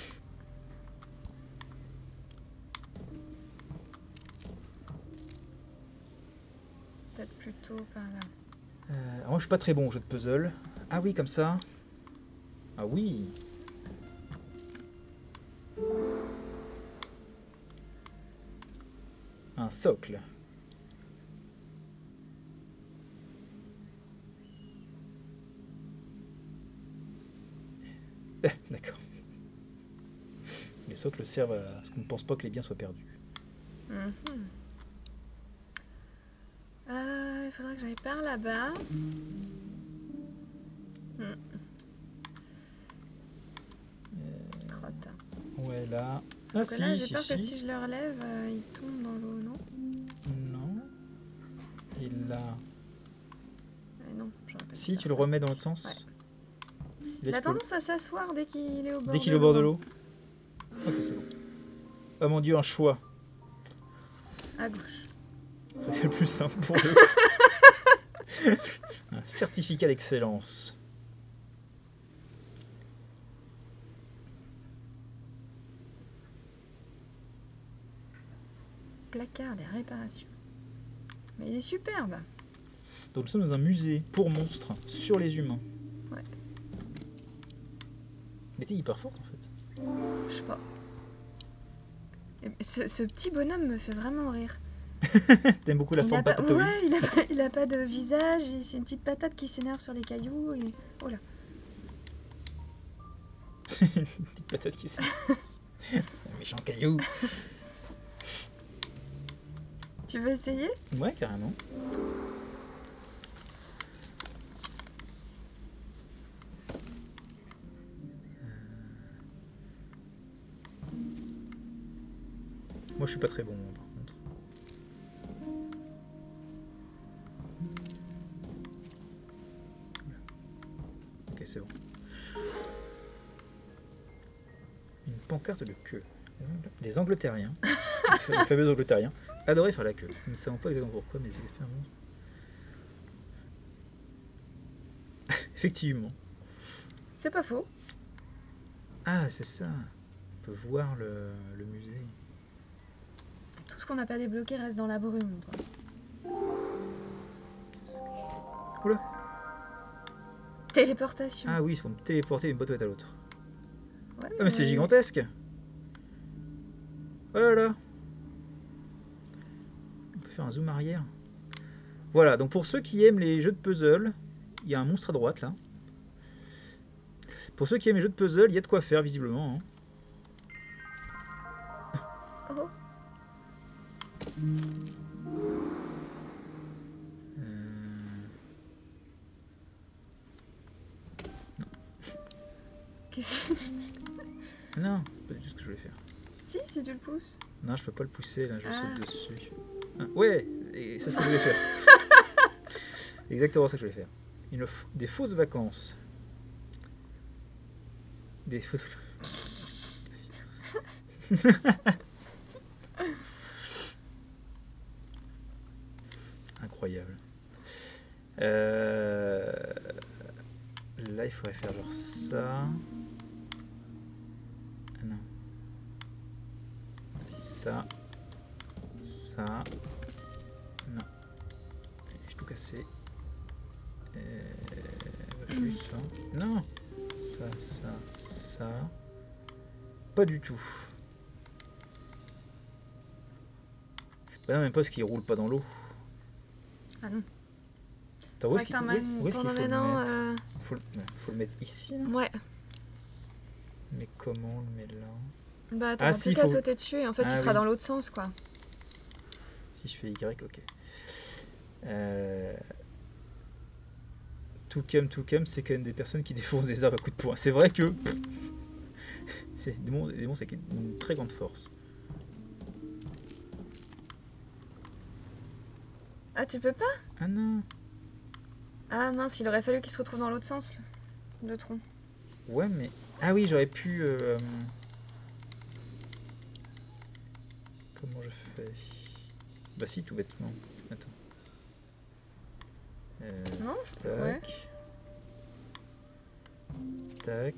Peut-être plutôt par là. Euh, alors moi, je suis pas très bon au jeu de puzzle. Ah oui, comme ça. Ah oui. Un socle. Eh, d'accord. Les socles servent à ce qu'on ne pense pas que les biens soient perdus. Mhm. Euh, il faudra que j'aille par là-bas. Hmm. Crotte. Ouais, là. Sauf Ah que si, là, j'ai si, peur que si. si je le relève, euh, il tombe dans l'eau, non? Non. Et là. Eh non, j'aurais pas dû Si, faire tu le ça. remets dans l'autre sens. Ouais. Là, Il a tu peux- tendance à s'asseoir dès qu'il est au bord Dès qu'il est de au bord de l'eau. l'eau. Ok, c'est bon. Oh mon dieu, un choix. À gauche. Ça, c'est le plus simple pour eux. Un certificat d'excellence. Placard des réparations. Mais il est superbe. Donc nous sommes dans un musée pour monstres sur les humains. Ouais. Mais t'es hyper forte en fait. Je sais pas. Et Ce, ce petit bonhomme me fait vraiment rire. T'aimes beaucoup la il, forme a pas, patatoïde. ouais, il, a pas, il a pas de visage, et c'est une petite patate qui s'énerve sur les cailloux. Et... Oh là. Une petite patate qui s'est. C'est un méchant caillou. Tu veux essayer? Ouais, carrément. Moi, je suis pas très bon, par contre. Ok, c'est bon. Une pancarte de queue. Les Angleterriens, les fameux Angleterriens, adoraient faire la queue. Nous ne savons pas exactement pourquoi, mais les expériences. Effectivement. C'est pas faux. Ah, c'est ça. On peut voir le, le musée. Tout ce qu'on n'a pas débloqué reste dans la brume. Quoi. Oula. Téléportation. Ah oui, il faut me téléporter d'une boîte à l'autre. Ouais, Ah mais c'est ouais. gigantesque. Oh là là. On peut faire un zoom arrière. Voilà, donc pour ceux qui aiment les jeux de puzzle, il y a un monstre à droite là. Pour ceux qui aiment les jeux de puzzle, il y a de quoi faire visiblement. Hein. Oh. Euh, Qu'est-ce que... Non, pas du tout ce que je voulais faire. Si, si tu le pousses. Non, je peux pas le pousser là, je Ah. saute dessus. Ah, ouais, et c'est ce que je voulais faire. Exactement ça que je voulais faire. Une f- des fausses vacances. Des fausses. Incroyable. Euh, Là, il faudrait faire genre ça. Ah non. Si ça. Ça. Non. J'ai tout cassé. Euh, juste ça. Non. Ça, ça, ça. Pas du tout. Bah non, même pas parce qu'il roule pas dans l'eau. Ah non. Attends, où est-ce Ouais, qu'il quand où est- même, où est-ce qu'il ton faut le maintenant, mettre euh, faut le... ouais, faut le mettre ici là. Ouais. Mais comment on le met là? Bah t'auras Ah, plus si, qu'à faut- sauter dessus et en fait Ah, il sera oui. dans l'autre sens quoi. Si je fais Y, ok. Euh... Toucam, Toucam, c'est quand même des personnes qui défoncent des arbres à coups de poing. C'est vrai que... C'est des monstres, des monstres avec une très grande force. Ah tu peux pas? Ah non. Ah mince, il aurait fallu qu'il se retrouve dans l'autre sens, le tronc. Ouais, mais... Ah oui, j'aurais pu... euh, Comment je fais? Bah si, tout bêtement. Attends. Euh... Non, je... Tac. ouais. tac.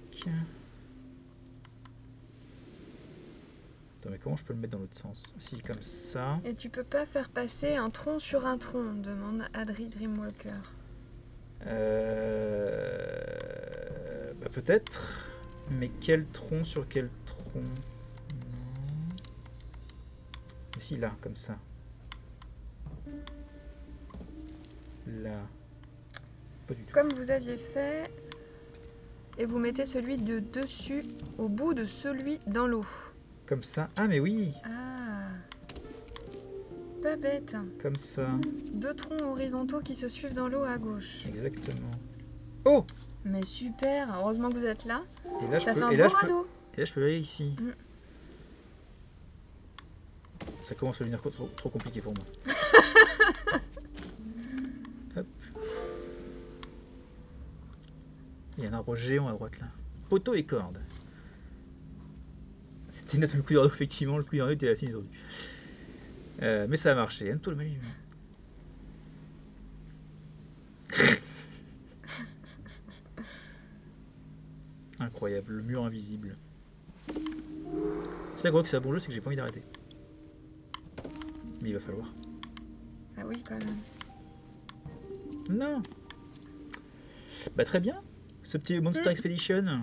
Attends, mais comment je peux le mettre dans l'autre sens? Si, comme ça. Et tu peux pas faire passer un tronc sur un tronc, demande Adri Dreamwalker. Euh... Bah peut-être. Mais quel tronc sur quel tronc? Non. Mais si, là, comme ça. Là. Pas du tout. Comme vous aviez fait, et vous mettez celui de dessus au bout de celui dans l'eau. Comme ça. Ah, mais oui. Ah, pas bête. Comme ça. Deux troncs horizontaux qui se suivent dans l'eau à gauche. Exactement. Oh! Mais super, heureusement que vous êtes là. Et là, je Ça peux, fait un et là, beau je peux, radeau. et là, je peux aller ici. Mm. Ça commence à devenir trop, trop compliqué pour moi. Hop. Il y a un arbre géant à droite là. Poteau et corde. C'était notre le coup d'ardo, effectivement. Le coup d'ardo était assez inattendu. Euh, mais ça a marché. Anne-toi le mal. Incroyable, le mur invisible. C'est quoi que c'est un bon jeu, c'est que j'ai pas envie d'arrêter. Mais il va falloir. Ah oui, quand même. Non. Bah très bien. Ce petit Monster Mm. Expedition.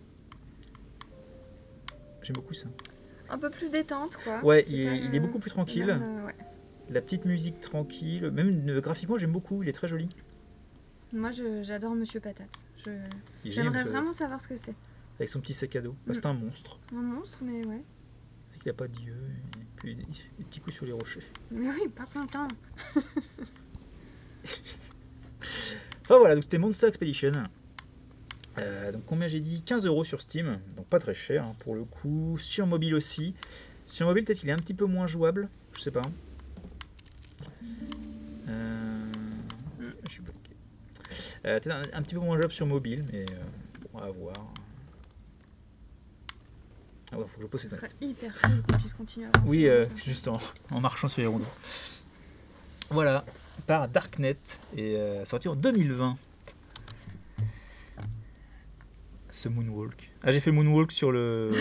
J'aime beaucoup ça. Un peu plus détente, quoi. Ouais, C'est il pas est, il est le- beaucoup plus tranquille. le même, euh, ouais. La petite musique tranquille. Même euh, graphiquement, j'aime beaucoup. Il est très joli. Moi, je- j'adore Monsieur Patate. Je... Il est génial, J'aimerais monsieur. vraiment savoir ce que c'est. Avec son petit sac à dos. Bah, Mm. c'est un monstre. Un monstre, mais ouais. Il n'a pas d'yeux. Et puis des, des petits coups sur les rochers. Mais oui, pas content. Enfin voilà, donc c'était Monster Expedition. Euh, donc combien j'ai dit? quinze euros sur Steam, donc pas très cher hein, pour le coup. Sur mobile aussi. Sur mobile peut-être il est un petit peu moins jouable, je sais pas. Euh... Je suis bloqué. Euh, peut-être un, un petit peu moins jouable sur mobile, mais euh, bon, à voir. Ah ouais, faut que je pose cette Ce manette. serait hyper cool qu'on puisse continuer à avancer. Oui, euh, juste en, en marchant sur les rondeaux. Voilà, par Darknet et euh, sorti en deux mille vingt. Ce Moonwalk. Ah, j'ai fait le Moonwalk sur le.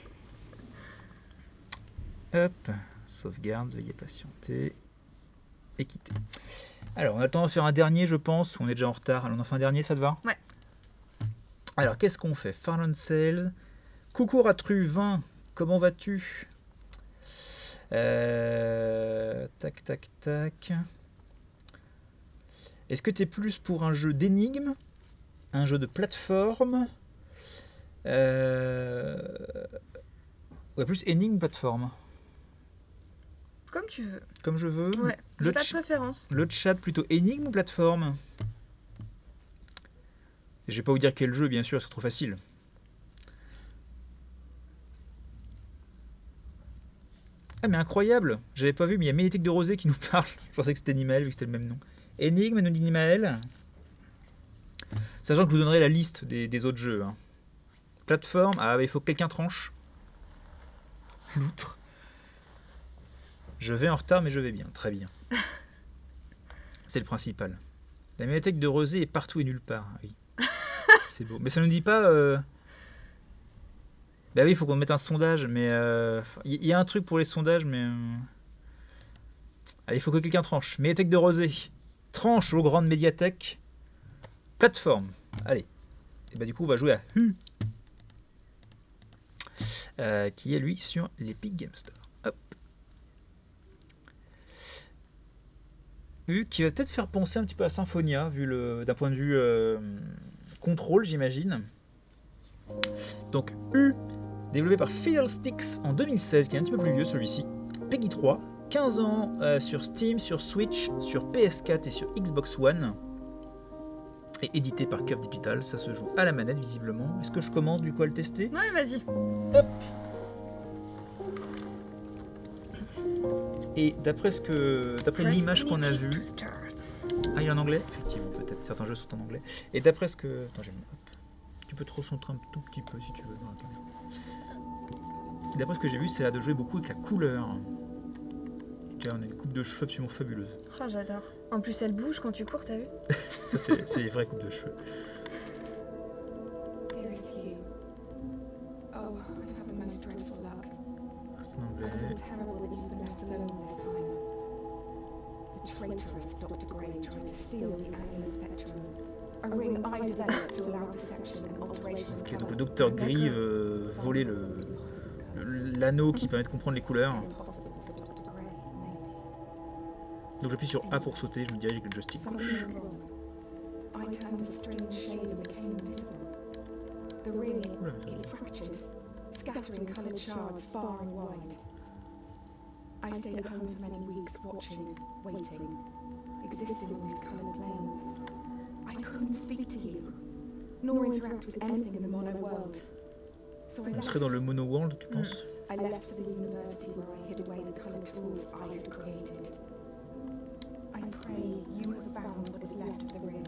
Hop, sauvegarde, veuillez patienter. Et quitter. Alors, on a le temps de faire un dernier, je pense. On est déjà en retard. Alors, on en fait un dernier, ça te va? Ouais. Alors, qu'est-ce qu'on fait? Farland Sales. Coucou Ratru vingt, comment vas-tu? Euh, tac, tac, tac. Est-ce que tu es plus pour un jeu d'énigmes, un jeu de plateforme, euh... ouais, plus énigme plateforme, Comme tu veux. comme je veux. Ouais, j'ai le, pas de ch- préférence. le chat plutôt énigme ou plateforme? Je vais pas vous dire quel jeu, bien sûr, c'est trop facile. Ah mais incroyable, j'avais pas vu, mais il y a Ménétique de Rosé qui nous parle. Je pensais que c'était Nimaël vu que c'était le même nom. Énigme, nous dit Nimaël. Sachant que je vous donnerai la liste des, des autres jeux. Hein. Plateforme, ah bah, il faut que quelqu'un tranche. L'outre. Je vais en retard, mais je vais bien, très bien. C'est le principal. La Ménétique de Rosé est partout et nulle part. Oui. C'est beau. Mais ça ne nous dit pas... Euh... Bah oui, il faut qu'on mette un sondage, mais... Il euh, y, y a un truc pour les sondages, mais... Euh... Allez, il faut que quelqu'un tranche. Médiathèque de Rosé. Tranche aux grandes médiathèques. Plateforme. Allez. Et bah du coup, on va jouer à Hu. Euh, qui est, lui, sur l'Epic Game Store. Hop. Hu, qui va peut-être faire penser un petit peu à Symphonia, vu le d'un point de vue euh, contrôle, j'imagine. Donc, Hu, développé par Fiddlesticks en deux mille seize, qui est un petit peu plus vieux celui-ci. Peggy trois, quinze ans euh, sur Steam, sur Switch, sur P S quatre et sur Xbox One. Et édité par Curve Digital, ça se joue à la manette visiblement. Est-ce que je commence du coup à le tester? Ouais, vas-y. Hop. Et d'après ce que, d'après Press l'image qu'on a Mickey vue, to start. ah il est en anglais, effectivement, peut-être certains jeux sont en anglais. Et d'après ce que, attends, j'ai mis, hop. Tu peux te recentrer un tout petit peu si tu veux dans la caméra. D'après ce que j'ai vu, c'est là de jouer beaucoup avec la couleur. Déjà, on a une coupe de cheveux absolument fabuleuse. Oh, j'adore. En plus, elle bouge quand tu cours, t'as vu? Ça, c'est, c'est les vraies coupes de cheveux. nearest you. Oh, I've had the most dreadful luck. C'est en I anglais. feel terrible that you've been left alone this time. The traitorous Doctor Grey tried to steal the Annular Spectrum, a ring I developed to allow perception and alteration of Ok, donc colour. le docteur Gris veut voler le le- l'anneau qui permet de comprendre les couleurs. Impossible for Doctor Grey, maybe. Donc j'appuie sur A pour sauter, je me dirige avec le joystick Something gauche. went wrong. I turned a strange shade and became invisible. The ring, Oula. it fractured, scattering coloured shards far and wide. I stayed at home for many weeks, watching, waiting, existing on this coloured plane. I couldn't speak to you, nor interact with anything in the mono world. So I On left. serait dans le Mono World, tu penses? I left for the university where I hid away the coloured tools I had created. I pray you have found what is left of the ring.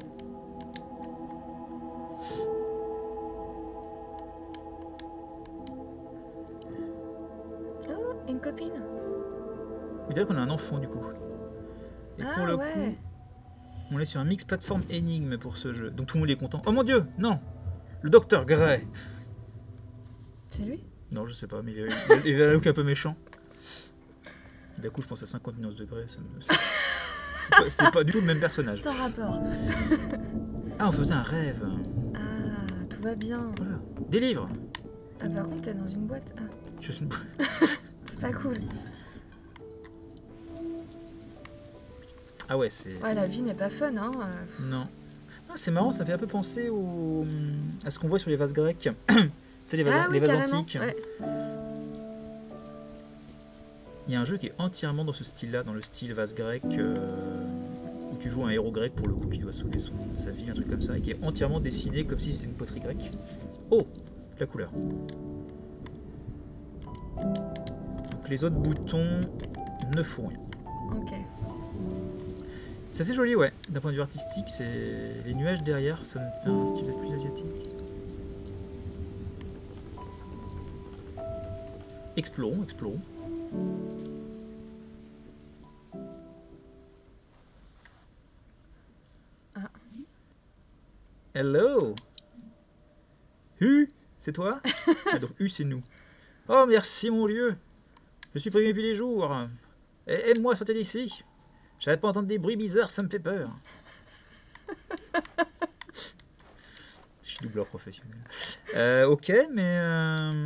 Oh, une copine. On dirait qu'on a un enfant du coup. Et Ah pour le ouais. coup, on est sur un mix plateforme énigme pour ce jeu. Donc tout le monde est content. Oh mon dieu, non! Le docteur Gray! C'est lui? Non, je sais pas, mais il avait il avait un look un peu méchant. D'un coup, je pense à cinquante nuances de Grey. ça me- C'est c'est pas, c'est pas du tout le même personnage. Sans rapport. Ah, on faisait un rêve. Ah, tout va bien. Voilà. Des livres. Ah, par contre, t'es dans une boîte. Ah, Je suis une- c'est pas cool. Ah ouais, c'est... Ouais, la vie n'est pas fun, hein. euh. Non. Ah, c'est marrant, ça fait un peu penser au... à ce qu'on voit sur les vases grecs. C'est les vases, Ah les oui, vases carrément. antiques. Ouais. Il y a un jeu qui est entièrement dans ce style-là, dans le style vase grec, euh, où tu joues un héros grec pour le coup qui doit sauver son, sa vie, un truc comme ça, et qui est entièrement dessiné comme si c'était une poterie grecque. Oh, la couleur. Donc les autres boutons ne font rien. Ok. C'est assez joli, ouais. D'un point de vue artistique, c'est les nuages derrière, ça me fait un style plus asiatique. Explorons, explorons. Ah. Hello. U, c'est toi? Ah, donc U, c'est nous. Oh, merci mon Dieu. Je suis prévenu depuis des jours. Eh, Aime-moi sortir d'ici. J'arrête pas d'entendre des bruits bizarres, ça me fait peur. Je suis doubleur professionnel. Euh, ok, mais... euh,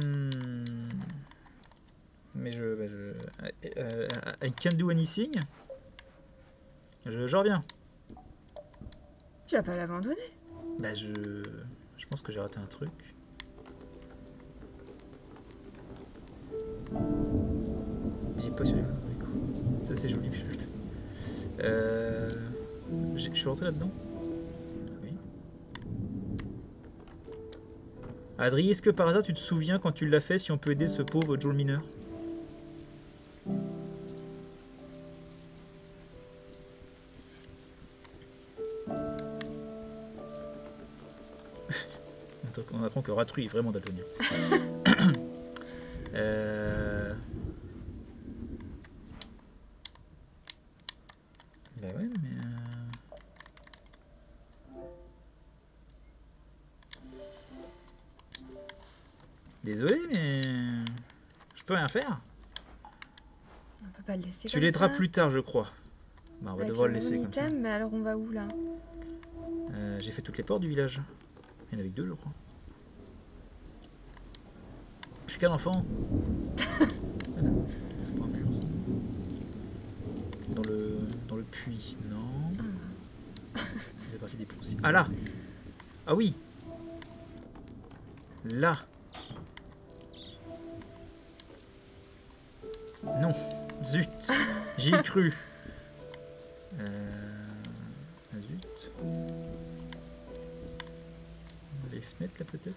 mais je... bah, je euh, I can't do anything. Je, je reviens. Tu vas pas l'abandonner? Bah je... Je pense que j'ai raté un truc. Il est pas sur les mains. Ça c'est joli. Putain. Euh... j'ai- Je suis rentré là-dedans? Oui. Adri, est-ce que par hasard tu te souviens quand tu l'as fait si on peut aider ce pauvre Joel mineur? On apprend que Ratru est vraiment daltonien. euh... Bah ouais, mais... euh, Désolé, mais... Je peux rien faire. On peut pas le laisser Tu comme l'aideras ça. plus tard, je crois. Bah, on va Avec devoir le le laisser comme ça. item, mais alors on va où là? Euh, J'ai fait toutes les portes du village. Il y en avait que deux, je crois. Je suis qu'un enfant. C'est pas un mur, ça. Dans le, dans le puits, non. C'est la partie des poussières. Ah là. Ah oui. Là. Non. Zut. J'y ai cru. Euh... Zut. Les fenêtres là peut-être.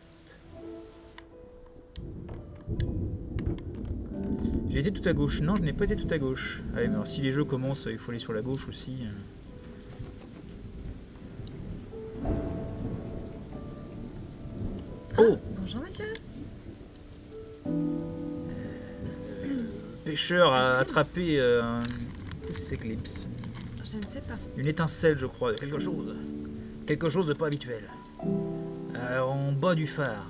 J'ai été tout à gauche. Non, je n'ai pas été tout à gauche. Ah, mais alors, si les jeux commencent, il faut aller sur la gauche aussi. Oh, Bonjour monsieur. pêcheur a attrapé euh, un... Qu'est-ce que c'est que l'Ips? Je ne sais pas. Une étincelle, je crois, quelque chose. Quelque chose de pas habituel. Euh, Euh, en bas du phare.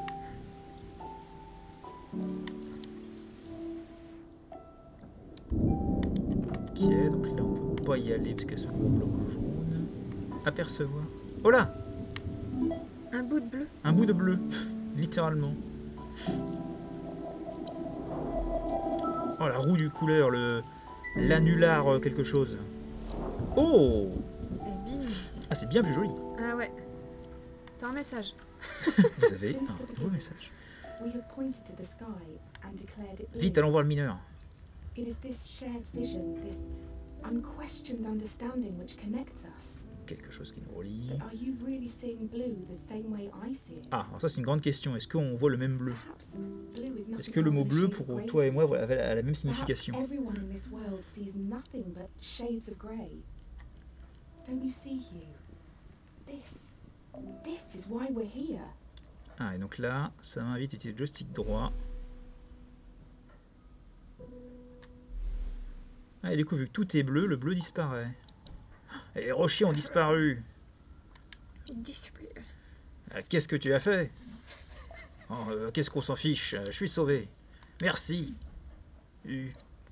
Ok, donc là on peut pas y aller parce qu'il y a ce gros bloc jaune. Apercevoir. Oh là! Un bout de bleu. Un bout de bleu, littéralement. Oh la roue du couleur, le l'annular euh, quelque chose. Oh! Et bim. Ah c'est bien plus joli. Ah ouais. T'as un message. Vous avez un beau message. We have pointed to the sky and declared it blue. Vite, allons voir le mineur. It is this shared vision, this unquestioned understanding which connects us. Quelque chose qui nous relie. But are you really seeing blue the same way I see it? Ah, alors ça c'est une grande question. Est-ce qu'on voit le même bleu? Perhaps blue is nothing Est-ce que le mot more than a bleu shade of pour grey toi et to moi you. avait a la même Perhaps signification? everyone in this world sees nothing but shades of grey. Don't you see, Hugh? This, this is why we're here. Ah, et donc là, ça m'invite à utiliser le joystick droit. Ah, et du coup, vu que tout est bleu, le bleu disparaît. Et les rochers ont disparu. Ah, qu'est-ce que tu as fait? Oh, euh, qu'est-ce qu'on s'en fiche? Je suis sauvé. Merci. Euh,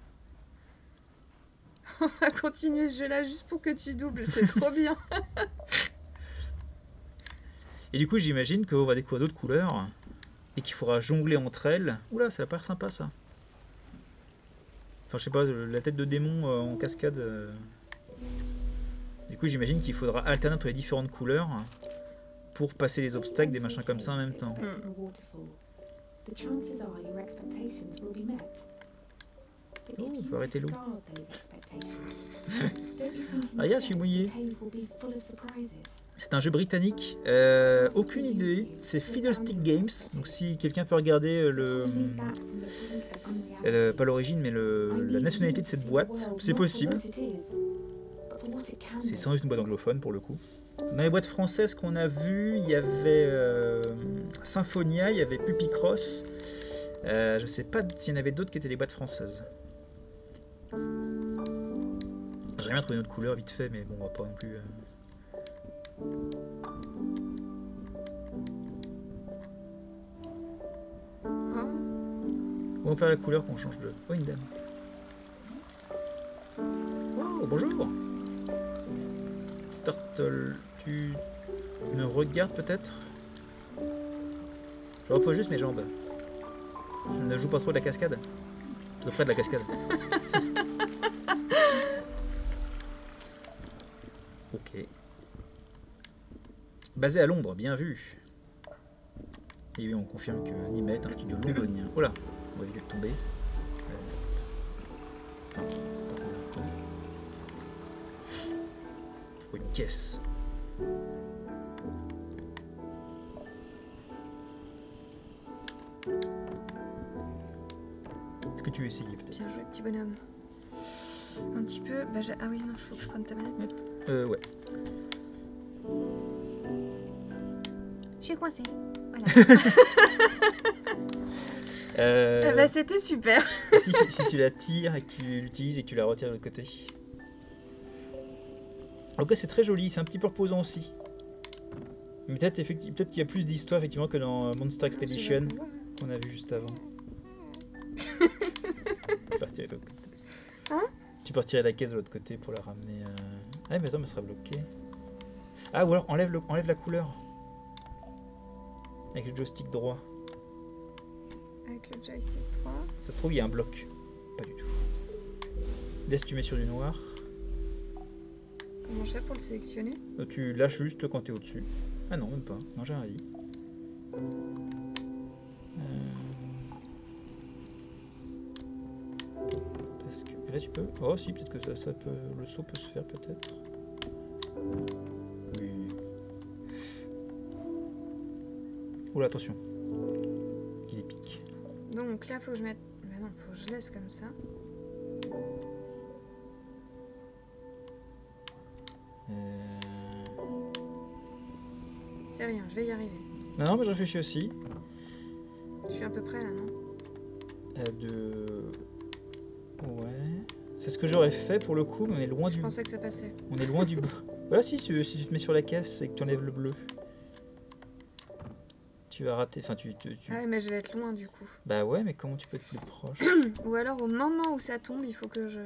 On va continuer ce jeu-là juste pour que tu doubles, c'est trop bien. Et du coup, j'imagine qu'on va découvrir d'autres couleurs et qu'il faudra jongler entre elles. Oula, ça a l'air sympa ça. Enfin, je sais pas, la tête de démon euh, en cascade. euh. Du coup, j'imagine qu'il faudra alterner entre les différentes couleurs pour passer les obstacles, des machins comme ça en même temps. Expecting a waterfall. The chances are your expectations will be met. But Oh, if faut you arrêter l'eau. discard those expectations, don't you think Ah, yeah, je suis instead mouillé. the cave will be full of surprises? C'est un jeu britannique. Euh, aucune idée. C'est Fiddlestick Games. Donc si quelqu'un peut regarder le, Pulling back from the brink of unreality. le- pas l'origine, mais le, I la need nationalité you de to cette see the boîte, world c'est not for possible. what it is, but for what it can C'est be. sans doute une boîte anglophone pour le coup. Dans les boîtes françaises qu'on a vues, il y avait euh, Symphonia, il y avait Pupicross. Euh, je sais pas s'il y en avait d'autres qui étaient des boîtes françaises. J'aimerais bien trouver une autre couleur vite fait, mais bon, on va pas non plus. euh. Oh. On va faire la couleur qu'on change de. Oh, une dame. Oh, bonjour. Startle, tu me regardes peut-être? Je repose juste mes jambes. Ne joue pas trop de la cascade. Tout près de la cascade. Ok. Basé à Londres, bien vu. Et oui, on confirme que Nîmes est un studio londonien. Oh là, on va éviter de tomber. Euh, enfin, pas trop longtemps. Oh, une caisse. Est-ce que tu veux essayer peut-être? Bien joué, petit bonhomme. Un petit peu. Bah, j'ai- ah oui, non, il faut que je prenne ta manette. Euh, ouais. Je suis coincée. Voilà. Euh, Eh bah, c'était super. si, si, si tu la tires et que tu l'utilises et que tu la retires de l'autre côté. En tout cas, c'est très joli, c'est un petit peu reposant aussi. Mais peut-être effecti- peut-être qu'il y a plus d'histoire effectivement que dans Monster Expedition qu'on a vu juste avant. Tu peux retirer de l'autre côté. Hein? Tu peux retirer la caisse de l'autre côté pour la ramener. euh, Ah, mais attends, mais elle sera bloquée. Ah, ou alors enlève, le... enlève la couleur. Avec le joystick droit. Avec le joystick trois. Ça se trouve, il y a un bloc. Pas du tout. Laisse, tu mets sur du noir. Comment je fais pour le sélectionner? Euh, Tu lâches juste quand t'es au-dessus. Ah non, même pas. Non, j'ai rien dit. Euh, Parce que et là, tu peux. Oh, si, peut-être que ça, ça peut. Le saut peut se faire, peut-être. Oui. Oula, attention. Il est pique. Donc là, faut que je mette. Bah non, faut que je laisse comme ça. Euh... C'est rien, je vais y arriver. Non, non, mais je réfléchis aussi. Je suis à peu près là, non? Euh, de. Ouais. C'est ce que j'aurais fait pour le coup, mais on est loin Je du. pensais que ça passait. On est loin du bleu. Voilà, si, si, si tu te mets sur la caisse et que tu enlèves le bleu. tu vas rater. Enfin, tu, tu, tu- Ah ouais, mais je vais être loin du coup. Bah ouais, mais comment tu peux être plus proche? Ou alors au moment où ça tombe, il faut que je...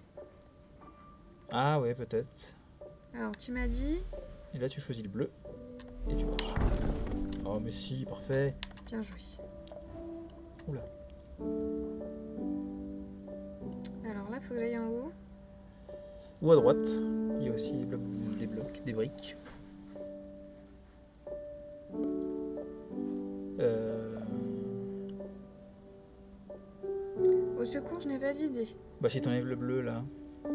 Ah ouais, peut-être. Alors tu m'as dit... Et là, tu choisis le bleu. Et tu marches. Oh, mais si, parfait. Bien joué. Oula. Alors là, il faut que j'aille en haut. Ou à droite. Il y a aussi des blocs, des, blocs, des briques. Euh... Au secours, je n'ai pas d'idée. Bah si t'enlèves le bleu là.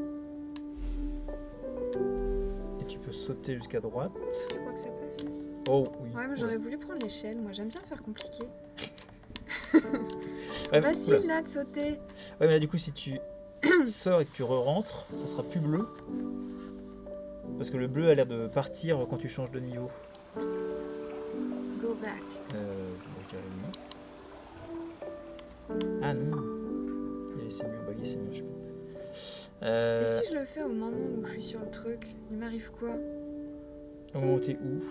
Et tu peux sauter jusqu'à droite. Tu crois que ça passe? Oh oui. Ouais, mais j'aurais voulu prendre l'échelle. Moi, j'aime bien faire compliqué. Ouais, Facile oula. là de sauter. Ouais, mais là du coup si tu sors et que tu re-rentres, ça sera plus bleu. Parce que le bleu a l'air de partir quand tu changes de niveau. Go back. Euh, bon, je dirais non. Ah non. Il y a c'est mieux, bah, c'est mieux je pense. Euh, Et si je le fais au moment où je suis sur le truc, il m'arrive quoi? Au moment où t'es où?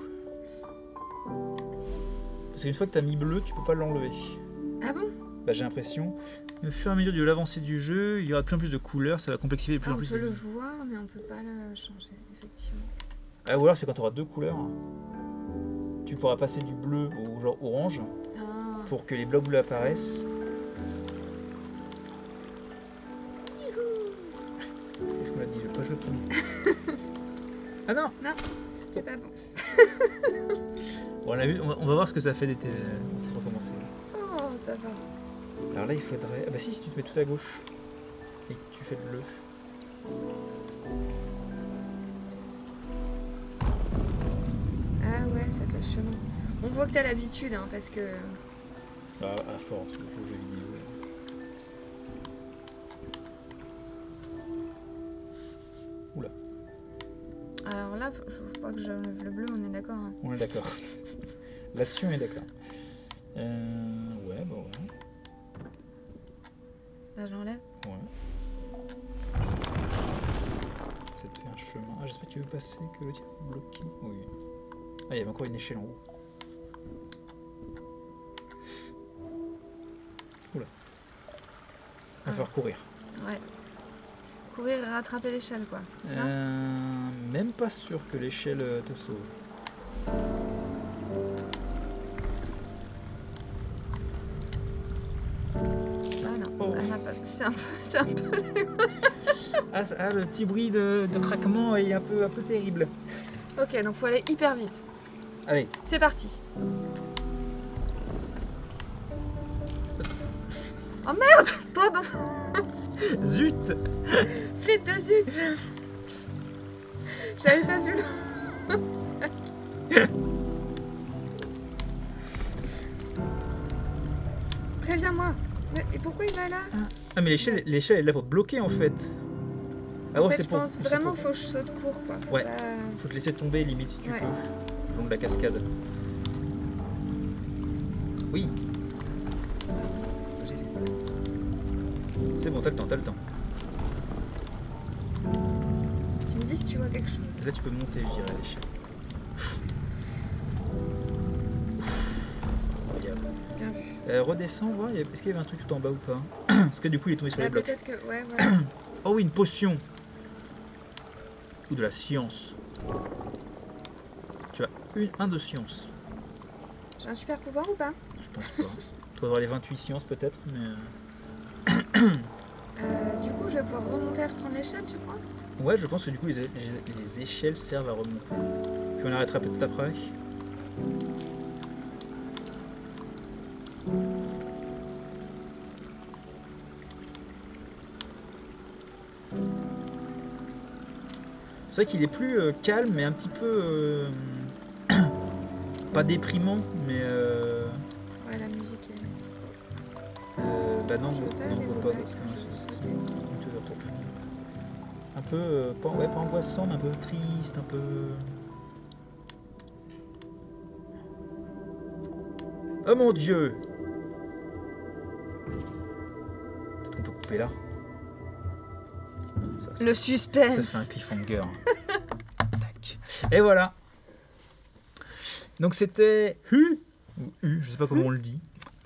Parce qu'une fois que t'as mis bleu, tu peux pas l'enlever. Ah bon? Bah, j'ai l'impression. Au fur et à mesure de l'avancée du jeu, il y aura de plus en plus de couleurs, ça va complexifier de plus Ah, en on plus. peut les- le voir, mais on peut pas le changer, effectivement. Ah, ou alors c'est quand tu auras deux couleurs. Tu pourras passer du bleu au genre orange Ah, pour que les blocs bleus apparaissent. Qu'est-ce qu'on a dit? Je vais pas jouer le premier. Ah non! c'était pas bon. Bon, on, a vu, on, va, on va voir ce que ça fait d'été. On va recommencer. Oh, ça va. Alors là, il faudrait. Ah bah si, si tu te mets tout à gauche et que tu fais le bleu. Ah ouais, ça fait le chemin. On voit que t'as l'habitude, hein, parce que... Ah, à force, je joue aux jeux vidéo. Oula, Alors là, faut, faut pas que j'enlève le bleu, on est d'accord, hein. on est d'accord. Là-dessus, on est d'accord. Euh. Ouais, bah ouais. Là, j'enlève. Ouais. Ça te fait un chemin. Ah, j'espère que tu veux passer, que le tir est bloqué. Oui. Ah, il y avait encore une échelle en haut. Oula. Il va falloir courir. Ouais. Courir et rattraper l'échelle, quoi. C'est ça? Euh, même pas sûr que l'échelle euh, te sauve. Ah non, Oh. elle m'a pas... c'est un peu... C'est un peu... Ah, ça- ah, le petit bruit de, de craquement est un peu, un peu terrible. Ok, donc faut aller hyper vite. Allez, C'est parti. Oh merde! Pardon. zut. Flûte de zut. J'avais pas vu le... Préviens-moi. Mais- Et pourquoi il va là? Ah, mais l'échelle, l'échelle elle est là pour te bloquer en fait. Ah En ouais, fait, c'est je pour. pense c'est vraiment pour- faut que je saute court, quoi. Faut Ouais. pas- Faut te laisser tomber limite si tu Ouais. peux. Le long de la cascade. Oui. C'est bon, t'as le temps, t'as le temps. Tu me dis si tu vois quelque chose. Là, tu peux monter, je dirais, à l'échelle. Incroyable. Bien vu. Euh, redescends, voir, est-ce qu'il y avait un truc tout en bas ou pas? Parce que du coup, il est tombé sur Bah, les blocs. peut-être que... Ouais, voilà. Oh oui, une potion. Ou de la science. Tu as une, un de science. J'ai un super pouvoir ou pas? Je pense pas. Tu dois avoir les vingt-huit sciences peut-être, mais... euh, Euh, du coup, je vais pouvoir remonter et reprendre l'échelle, tu crois? Ouais, je pense que du coup, les, é- les échelles servent à remonter. Puis on arrêtera peut-être après. C'est vrai qu'il est plus euh, calme, mais un petit peu... euh, pas déprimant, mais... euh, Ouais, la musique est... euh, bah non, Tu non, veux pas on aller peut au pas bac, parce que je vais c'est- c'est- sauter. c'est honteux, peut-être. Un peu, euh, pas, ouais, pas angoissant, mais un peu triste, un peu... Oh mon Dieu! Peut-être qu'on peut couper là. Ça, ça- Le ça suspense. fait un cliffhanger. Tac. Et voilà. Donc c'était Hu Ou U, je sais pas comment on le dit.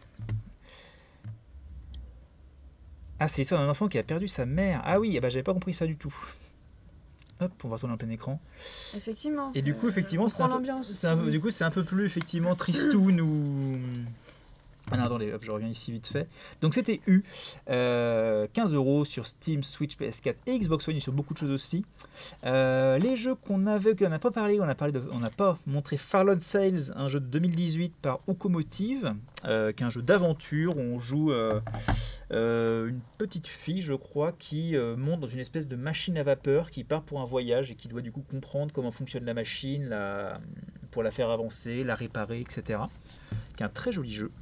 Ah, c'est l'histoire d'un enfant qui a perdu sa mère. Ah oui, eh ben, j'avais pas compris ça du tout. Hop, on va retourner en plein écran. Effectivement. Et du coup, effectivement, c'est un, peu, l'ambiance. c'est un peu- du coup, c'est un peu plus effectivement tristoun ou. Ah non, attendez, hop, je reviens ici vite fait. Donc c'était U, euh, quinze euros sur Steam, Switch, P S quatre et Xbox One, et sur beaucoup de choses aussi. Euh, les jeux qu'on avait, qu'on n'a pas parlé, on a parlé, de, on n'a pas montré Farland Sales, un jeu de deux mille dix-huit par Okomotive, euh, qui est un jeu d'aventure où on joue euh, euh, une petite fille, je crois, qui euh, monte dans une espèce de machine à vapeur, qui part pour un voyage et qui doit du coup comprendre comment fonctionne la machine, la, pour la faire avancer, la réparer, et cetera. Qui est un très joli jeu.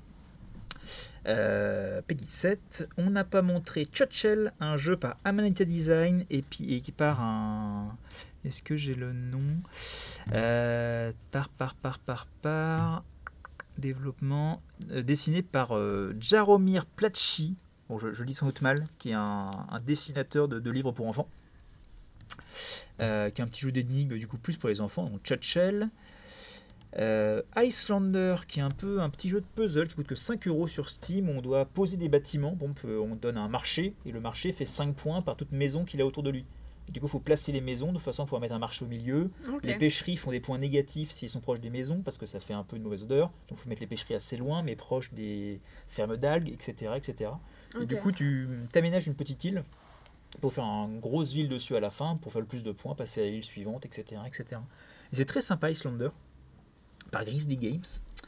Euh, Peggy sept. On n'a pas montré Chutchell, un jeu par Amanita Design et, puis, et qui part un. Est-ce que j'ai le nom euh, Par, par, par, par, par. Développement. Euh, dessiné par euh, Jaromir Placci. Bon, je, je lis sans doute mal, qui est un, un dessinateur de, de livres pour enfants. Euh, qui est un petit jeu d'énigmes, du coup, plus pour les enfants. Donc, Chutchell. Euh, Icelander, qui est un peu un petit jeu de puzzle qui coûte que cinq euros sur Steam. On doit poser des bâtiments. Bon, on, peut- on donne un marché et le marché fait cinq points par toute maison qu'il a autour de lui. Et du coup, il faut placer les maisons de façon à pouvoir mettre un marché au milieu. Ok. Les pêcheries font des points négatifs s'ils sont proches des maisons parce que ça fait un peu une mauvaise odeur. Donc, il faut mettre les pêcheries assez loin, mais proches des fermes d'algues, et cetera, et cetera. Et Ok. du coup, tu t'aménages une petite île pour faire une grosse ville dessus à la fin, pour faire le plus de points, passer à l'île suivante, et cetera, et cetera. Et c'est très sympa, Icelander, par Grizzly Games.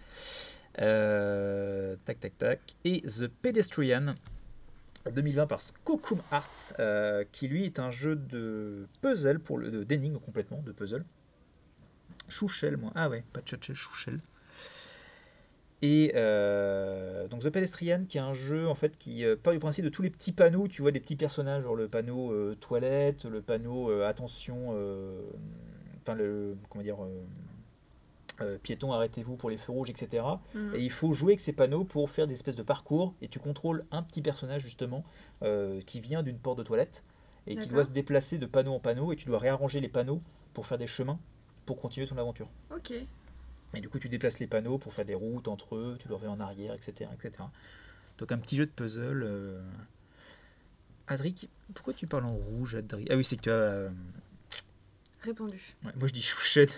Euh, tac, tac, tac. Et The Pedestrian, deux mille vingt par Skokum Arts, euh, qui lui est un jeu de puzzle, pour le, de- d'énigmes complètement, de puzzle. Chouchel, moi. Ah ouais, pas Chutchell, Chouchel. Et euh, donc The Pedestrian, qui est un jeu en fait qui euh, part du principe de tous les petits panneaux, tu vois des petits personnages, genre le panneau euh, toilette, le panneau euh, attention, euh, enfin le comment dire, euh, euh, piéton arrêtez-vous pour les feux rouges, et cetera. Mhm. Et il faut jouer avec ces panneaux pour faire des espèces de parcours, et tu contrôles un petit personnage justement euh, qui vient d'une porte de toilette et qui D'accord. doit se déplacer de panneau en panneau, et tu dois réarranger les panneaux pour faire des chemins pour continuer ton aventure. Ok. Et du coup, tu déplaces les panneaux pour faire des routes entre eux, tu le refais en arrière, et cetera, et cetera. Donc un petit jeu de puzzle. Euh... Adric, pourquoi tu parles en rouge, Adric? Ah oui, c'est que tu as... euh, Répondu. ouais, moi je dis chouchette.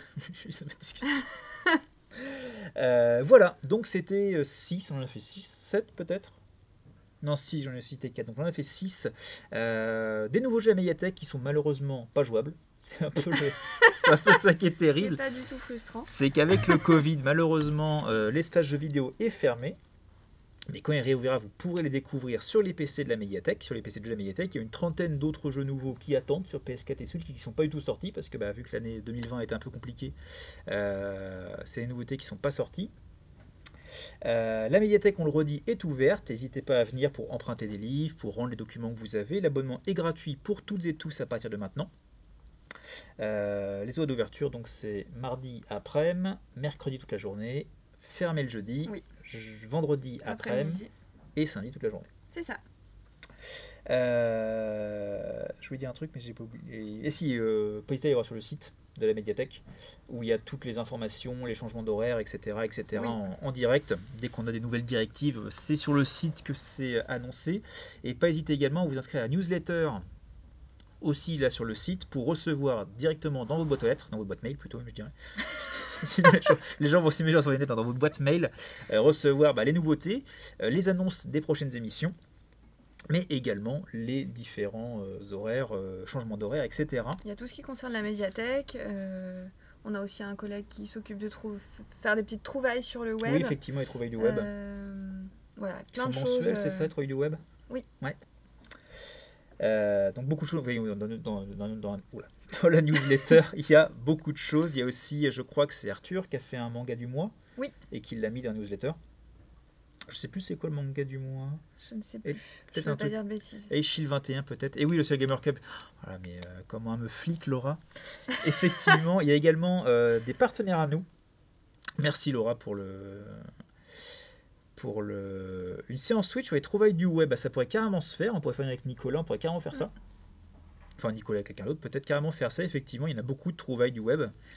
Euh, voilà, donc c'était six, on en a fait six, sept peut-être. Non, six, j'en ai cité quatre, donc on en a fait six. Euh, des nouveaux jeux à médiathèque qui sont malheureusement pas jouables. C'est un peu, le- c'est un peu ça qui est C'est terrible. pas du tout frustrant. C'est qu'avec le Covid, malheureusement, euh, l'espace jeux vidéo est fermé. Mais quand il réouvrira, vous pourrez les découvrir sur les P C de la médiathèque. Sur les P C de la médiathèque, il y a une trentaine d'autres jeux nouveaux qui attendent sur P S quatre et Switch qui ne sont pas du tout sortis parce que bah, vu que l'année deux mille vingt était un peu compliquée, euh, c'est des nouveautés qui ne sont pas sorties. Euh, la médiathèque, on le redit, est ouverte. N'hésitez pas à venir pour emprunter des livres, pour rendre les documents que vous avez. L'abonnement est gratuit pour toutes et tous à partir de maintenant. Euh, les horaires d'ouverture, donc c'est mardi après-midi, mercredi toute la journée, fermé le jeudi, Oui. j- vendredi après-midi Après-midi. et samedi toute la journée. C'est ça. Euh, je voulais dire un truc, mais j'ai pas oublié. Et si, euh, pas hésiter à aller voir sur le site de la médiathèque où il y a toutes les informations, les changements d'horaire, et cetera, et cetera Oui. en, en direct. Dès qu'on a des nouvelles directives, c'est sur le site que c'est annoncé. Et pas hésiter également à vous inscrire à la newsletter aussi là sur le site pour recevoir directement dans votre boîte aux lettres, dans votre boîte mail plutôt, je dirais. Sinon, les gens- les gens vont s'imaginer sur les net, dans votre boîte mail, euh, recevoir bah, les nouveautés, euh, les annonces des prochaines émissions, mais également les différents euh, horaires, euh, changements d'horaire, et cetera. Il y a tout ce qui concerne la médiathèque. euh, on a aussi un collègue qui s'occupe de trou- faire des petites trouvailles sur le web. Oui, effectivement, les trouvailles du web. Euh, voilà, Qui plein sont de choses. mensuels, c'est euh, ça, les trouvailles du web? Oui. Ouais. Euh, donc beaucoup de choses. Oui, dans, dans, dans, dans- oula. Dans la newsletter, il y a beaucoup de choses. Il y a aussi, je crois que c'est Arthur qui a fait un manga du mois Oui. et qui l'a mis dans la newsletter. Je sais plus c'est quoi le manga du mois. Je ne sais Et plus. Je peut-être ne un veux pas truc. dire de bêtises. Eishil vingt et un peut-être. Et oui, le Serial Gamer Cup. Voilà, mais euh, comment elle me flique Laura. Effectivement, il y a également euh, des partenaires à nous. Merci Laura pour le pour le une séance Twitch sur les trouvailles du web. Bah, ça pourrait carrément se faire. On pourrait faire une avec Nicolas. On pourrait carrément faire ça. Enfin Nicolas avec quelqu'un d'autre. Peut-être carrément faire ça. Effectivement, il y en a beaucoup de trouvailles du web.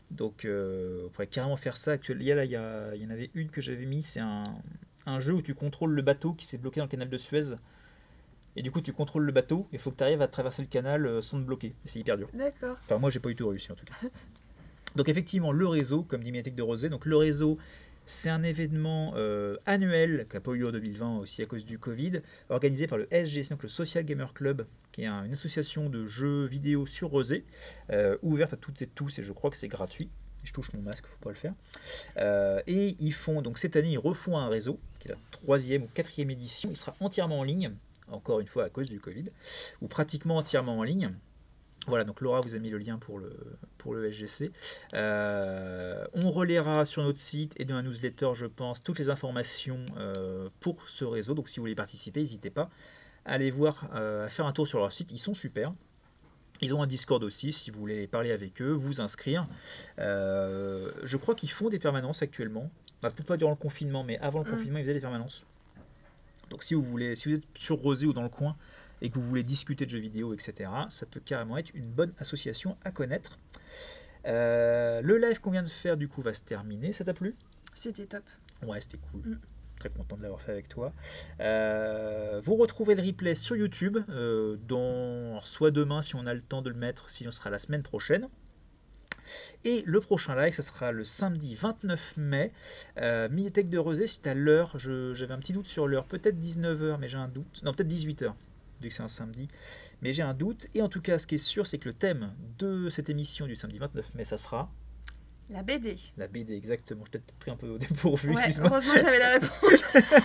Donc euh, on pourrait carrément faire ça. Il y, a, là, il, y a, il y en avait une que j'avais mis, c'est un, un jeu où tu contrôles le bateau qui s'est bloqué dans le canal de Suez. Et du coup tu contrôles le bateau, il faut que tu arrives à traverser le canal euh, sans te bloquer. C'est hyper dur. D'accord. Enfin moi j'ai pas du tout réussi en tout cas. Donc effectivement le réseau, comme dit Médiathèque de Rosé, donc le réseau c'est un événement euh, annuel qui n'a pas eu lieu en deux mille vingt aussi à cause du Covid, organisé par le S G C, donc le Social Gamer Club, qui est un- une association de jeux vidéo sur Rosé, euh, ouverte à toutes et tous, et je crois que c'est gratuit. Je touche mon masque, faut pas le faire. Euh, et ils font, donc cette année, ils refont un réseau, qui est la troisième ou quatrième édition. Il sera entièrement en ligne, encore une fois à cause du Covid, ou pratiquement entièrement en ligne. Voilà, donc Laura vous a mis le lien pour le, pour le S G C. Euh, on relaiera sur notre site et dans la newsletter, je pense, toutes les informations euh, pour ce réseau. Donc si vous voulez participer, n'hésitez pas à aller voir, euh, à faire un tour sur leur site. Ils sont super. Ils ont un Discord aussi, si vous voulez parler avec eux, vous inscrire. Euh, je crois qu'ils font des permanences actuellement. Bah, peut-être pas durant le confinement, mais avant le Mm. confinement, ils faisaient des permanences. Donc si vous voulez, si vous êtes sur Rosé ou dans le coin et que vous voulez discuter de jeux vidéo, et cetera, ça peut carrément être une bonne association à connaître. Euh, le live qu'on vient de faire, du coup, va se terminer. Ça t'a plu? C'était top. Ouais, c'était cool. Mm. Très content de l'avoir fait avec toi. Euh, vous retrouvez le replay sur YouTube, euh, dans, soit demain si on a le temps de le mettre, sinon ce sera la semaine prochaine. Et le prochain live, ça sera le samedi vingt-neuf mai, euh, Médiathèque de Rosé, c'est à l'heure, je- j'avais un petit doute sur l'heure, peut-être dix-neuf heures, mais j'ai un doute, non peut-être dix-huit heures, vu que c'est un samedi, mais j'ai un doute, et en tout cas ce qui est sûr, c'est que le thème de cette émission du samedi vingt-neuf mai, ça sera La B D. la B D, exactement, je t'ai peut-être pris un peu au dépourvu, Ouais, excuse-moi. heureusement que j'avais la réponse.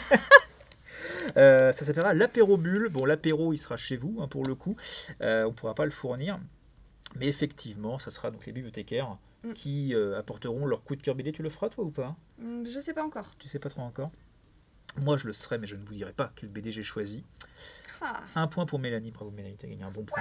Euh, ça s'appellera l'apéro bulle. Bon, l'apéro, il sera chez vous, hein, pour le coup. Euh, on ne pourra pas le fournir. Mais effectivement, ça sera donc les bibliothécaires Mm. qui euh, apporteront leur coup de cœur B D. Tu le feras, toi, ou pas? Hmm, Je sais pas encore. Tu sais pas trop encore. Moi, je le serai, mais je ne vous dirai pas quel B D j'ai choisi. Ah. Un point pour Mélanie. Bravo, Mélanie, tu as gagné un bon point.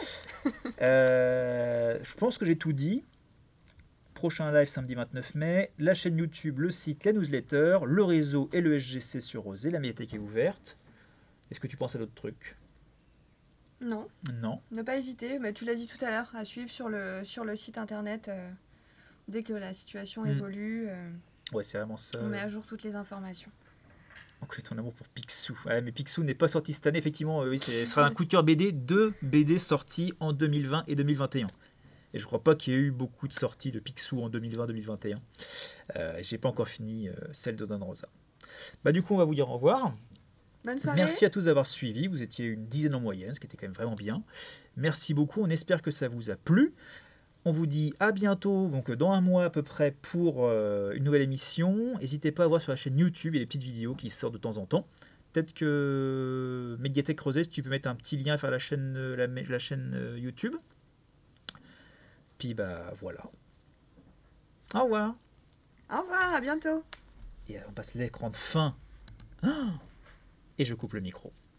Euh, je pense que j'ai tout dit. Prochain live samedi vingt-neuf mai. La chaîne YouTube, le site, la newsletter, le réseau et le S G C sur Rosé. La médiathèque est ouverte. Est-ce que tu penses à d'autres trucs? Non, Non. ne pas hésiter. Mais tu l'as dit tout à l'heure, à suivre sur le, sur le site internet. euh, dès que la situation Mm. évolue, euh, Ouais, c'est vraiment ça. on met à jour toutes les informations. On connaît ton amour pour Picsou. Ouais, mais Picsou n'est pas sorti cette année, effectivement. euh, oui, c'est- ce sera un coup de cœur B D. Deux B D sortis en deux mille vingt et deux mille vingt et un. Et je crois pas qu'il y ait eu beaucoup de sorties de Picsou en deux mille vingt deux mille vingt et un. Euh, J'ai pas encore fini euh, celle de Don Rosa. Bah, du coup, on va vous dire au revoir. Bonne soirée. Merci à tous d'avoir suivi. Vous étiez une dizaine en moyenne, ce qui était quand même vraiment bien. Merci beaucoup. On espère que ça vous a plu. On vous dit à bientôt, donc dans un mois à peu près, pour euh, une nouvelle émission. N'hésitez pas à voir sur la chaîne YouTube, il y a des petites vidéos qui sortent de temps en temps. Peut-être que Médiathèque Rosé, si tu peux mettre un petit lien vers la chaîne, euh, la, la chaîne euh, YouTube. Puis bah voilà. Au revoir. Au revoir, à bientôt. Et on passe l'écran de fin. Ah, et je coupe le micro.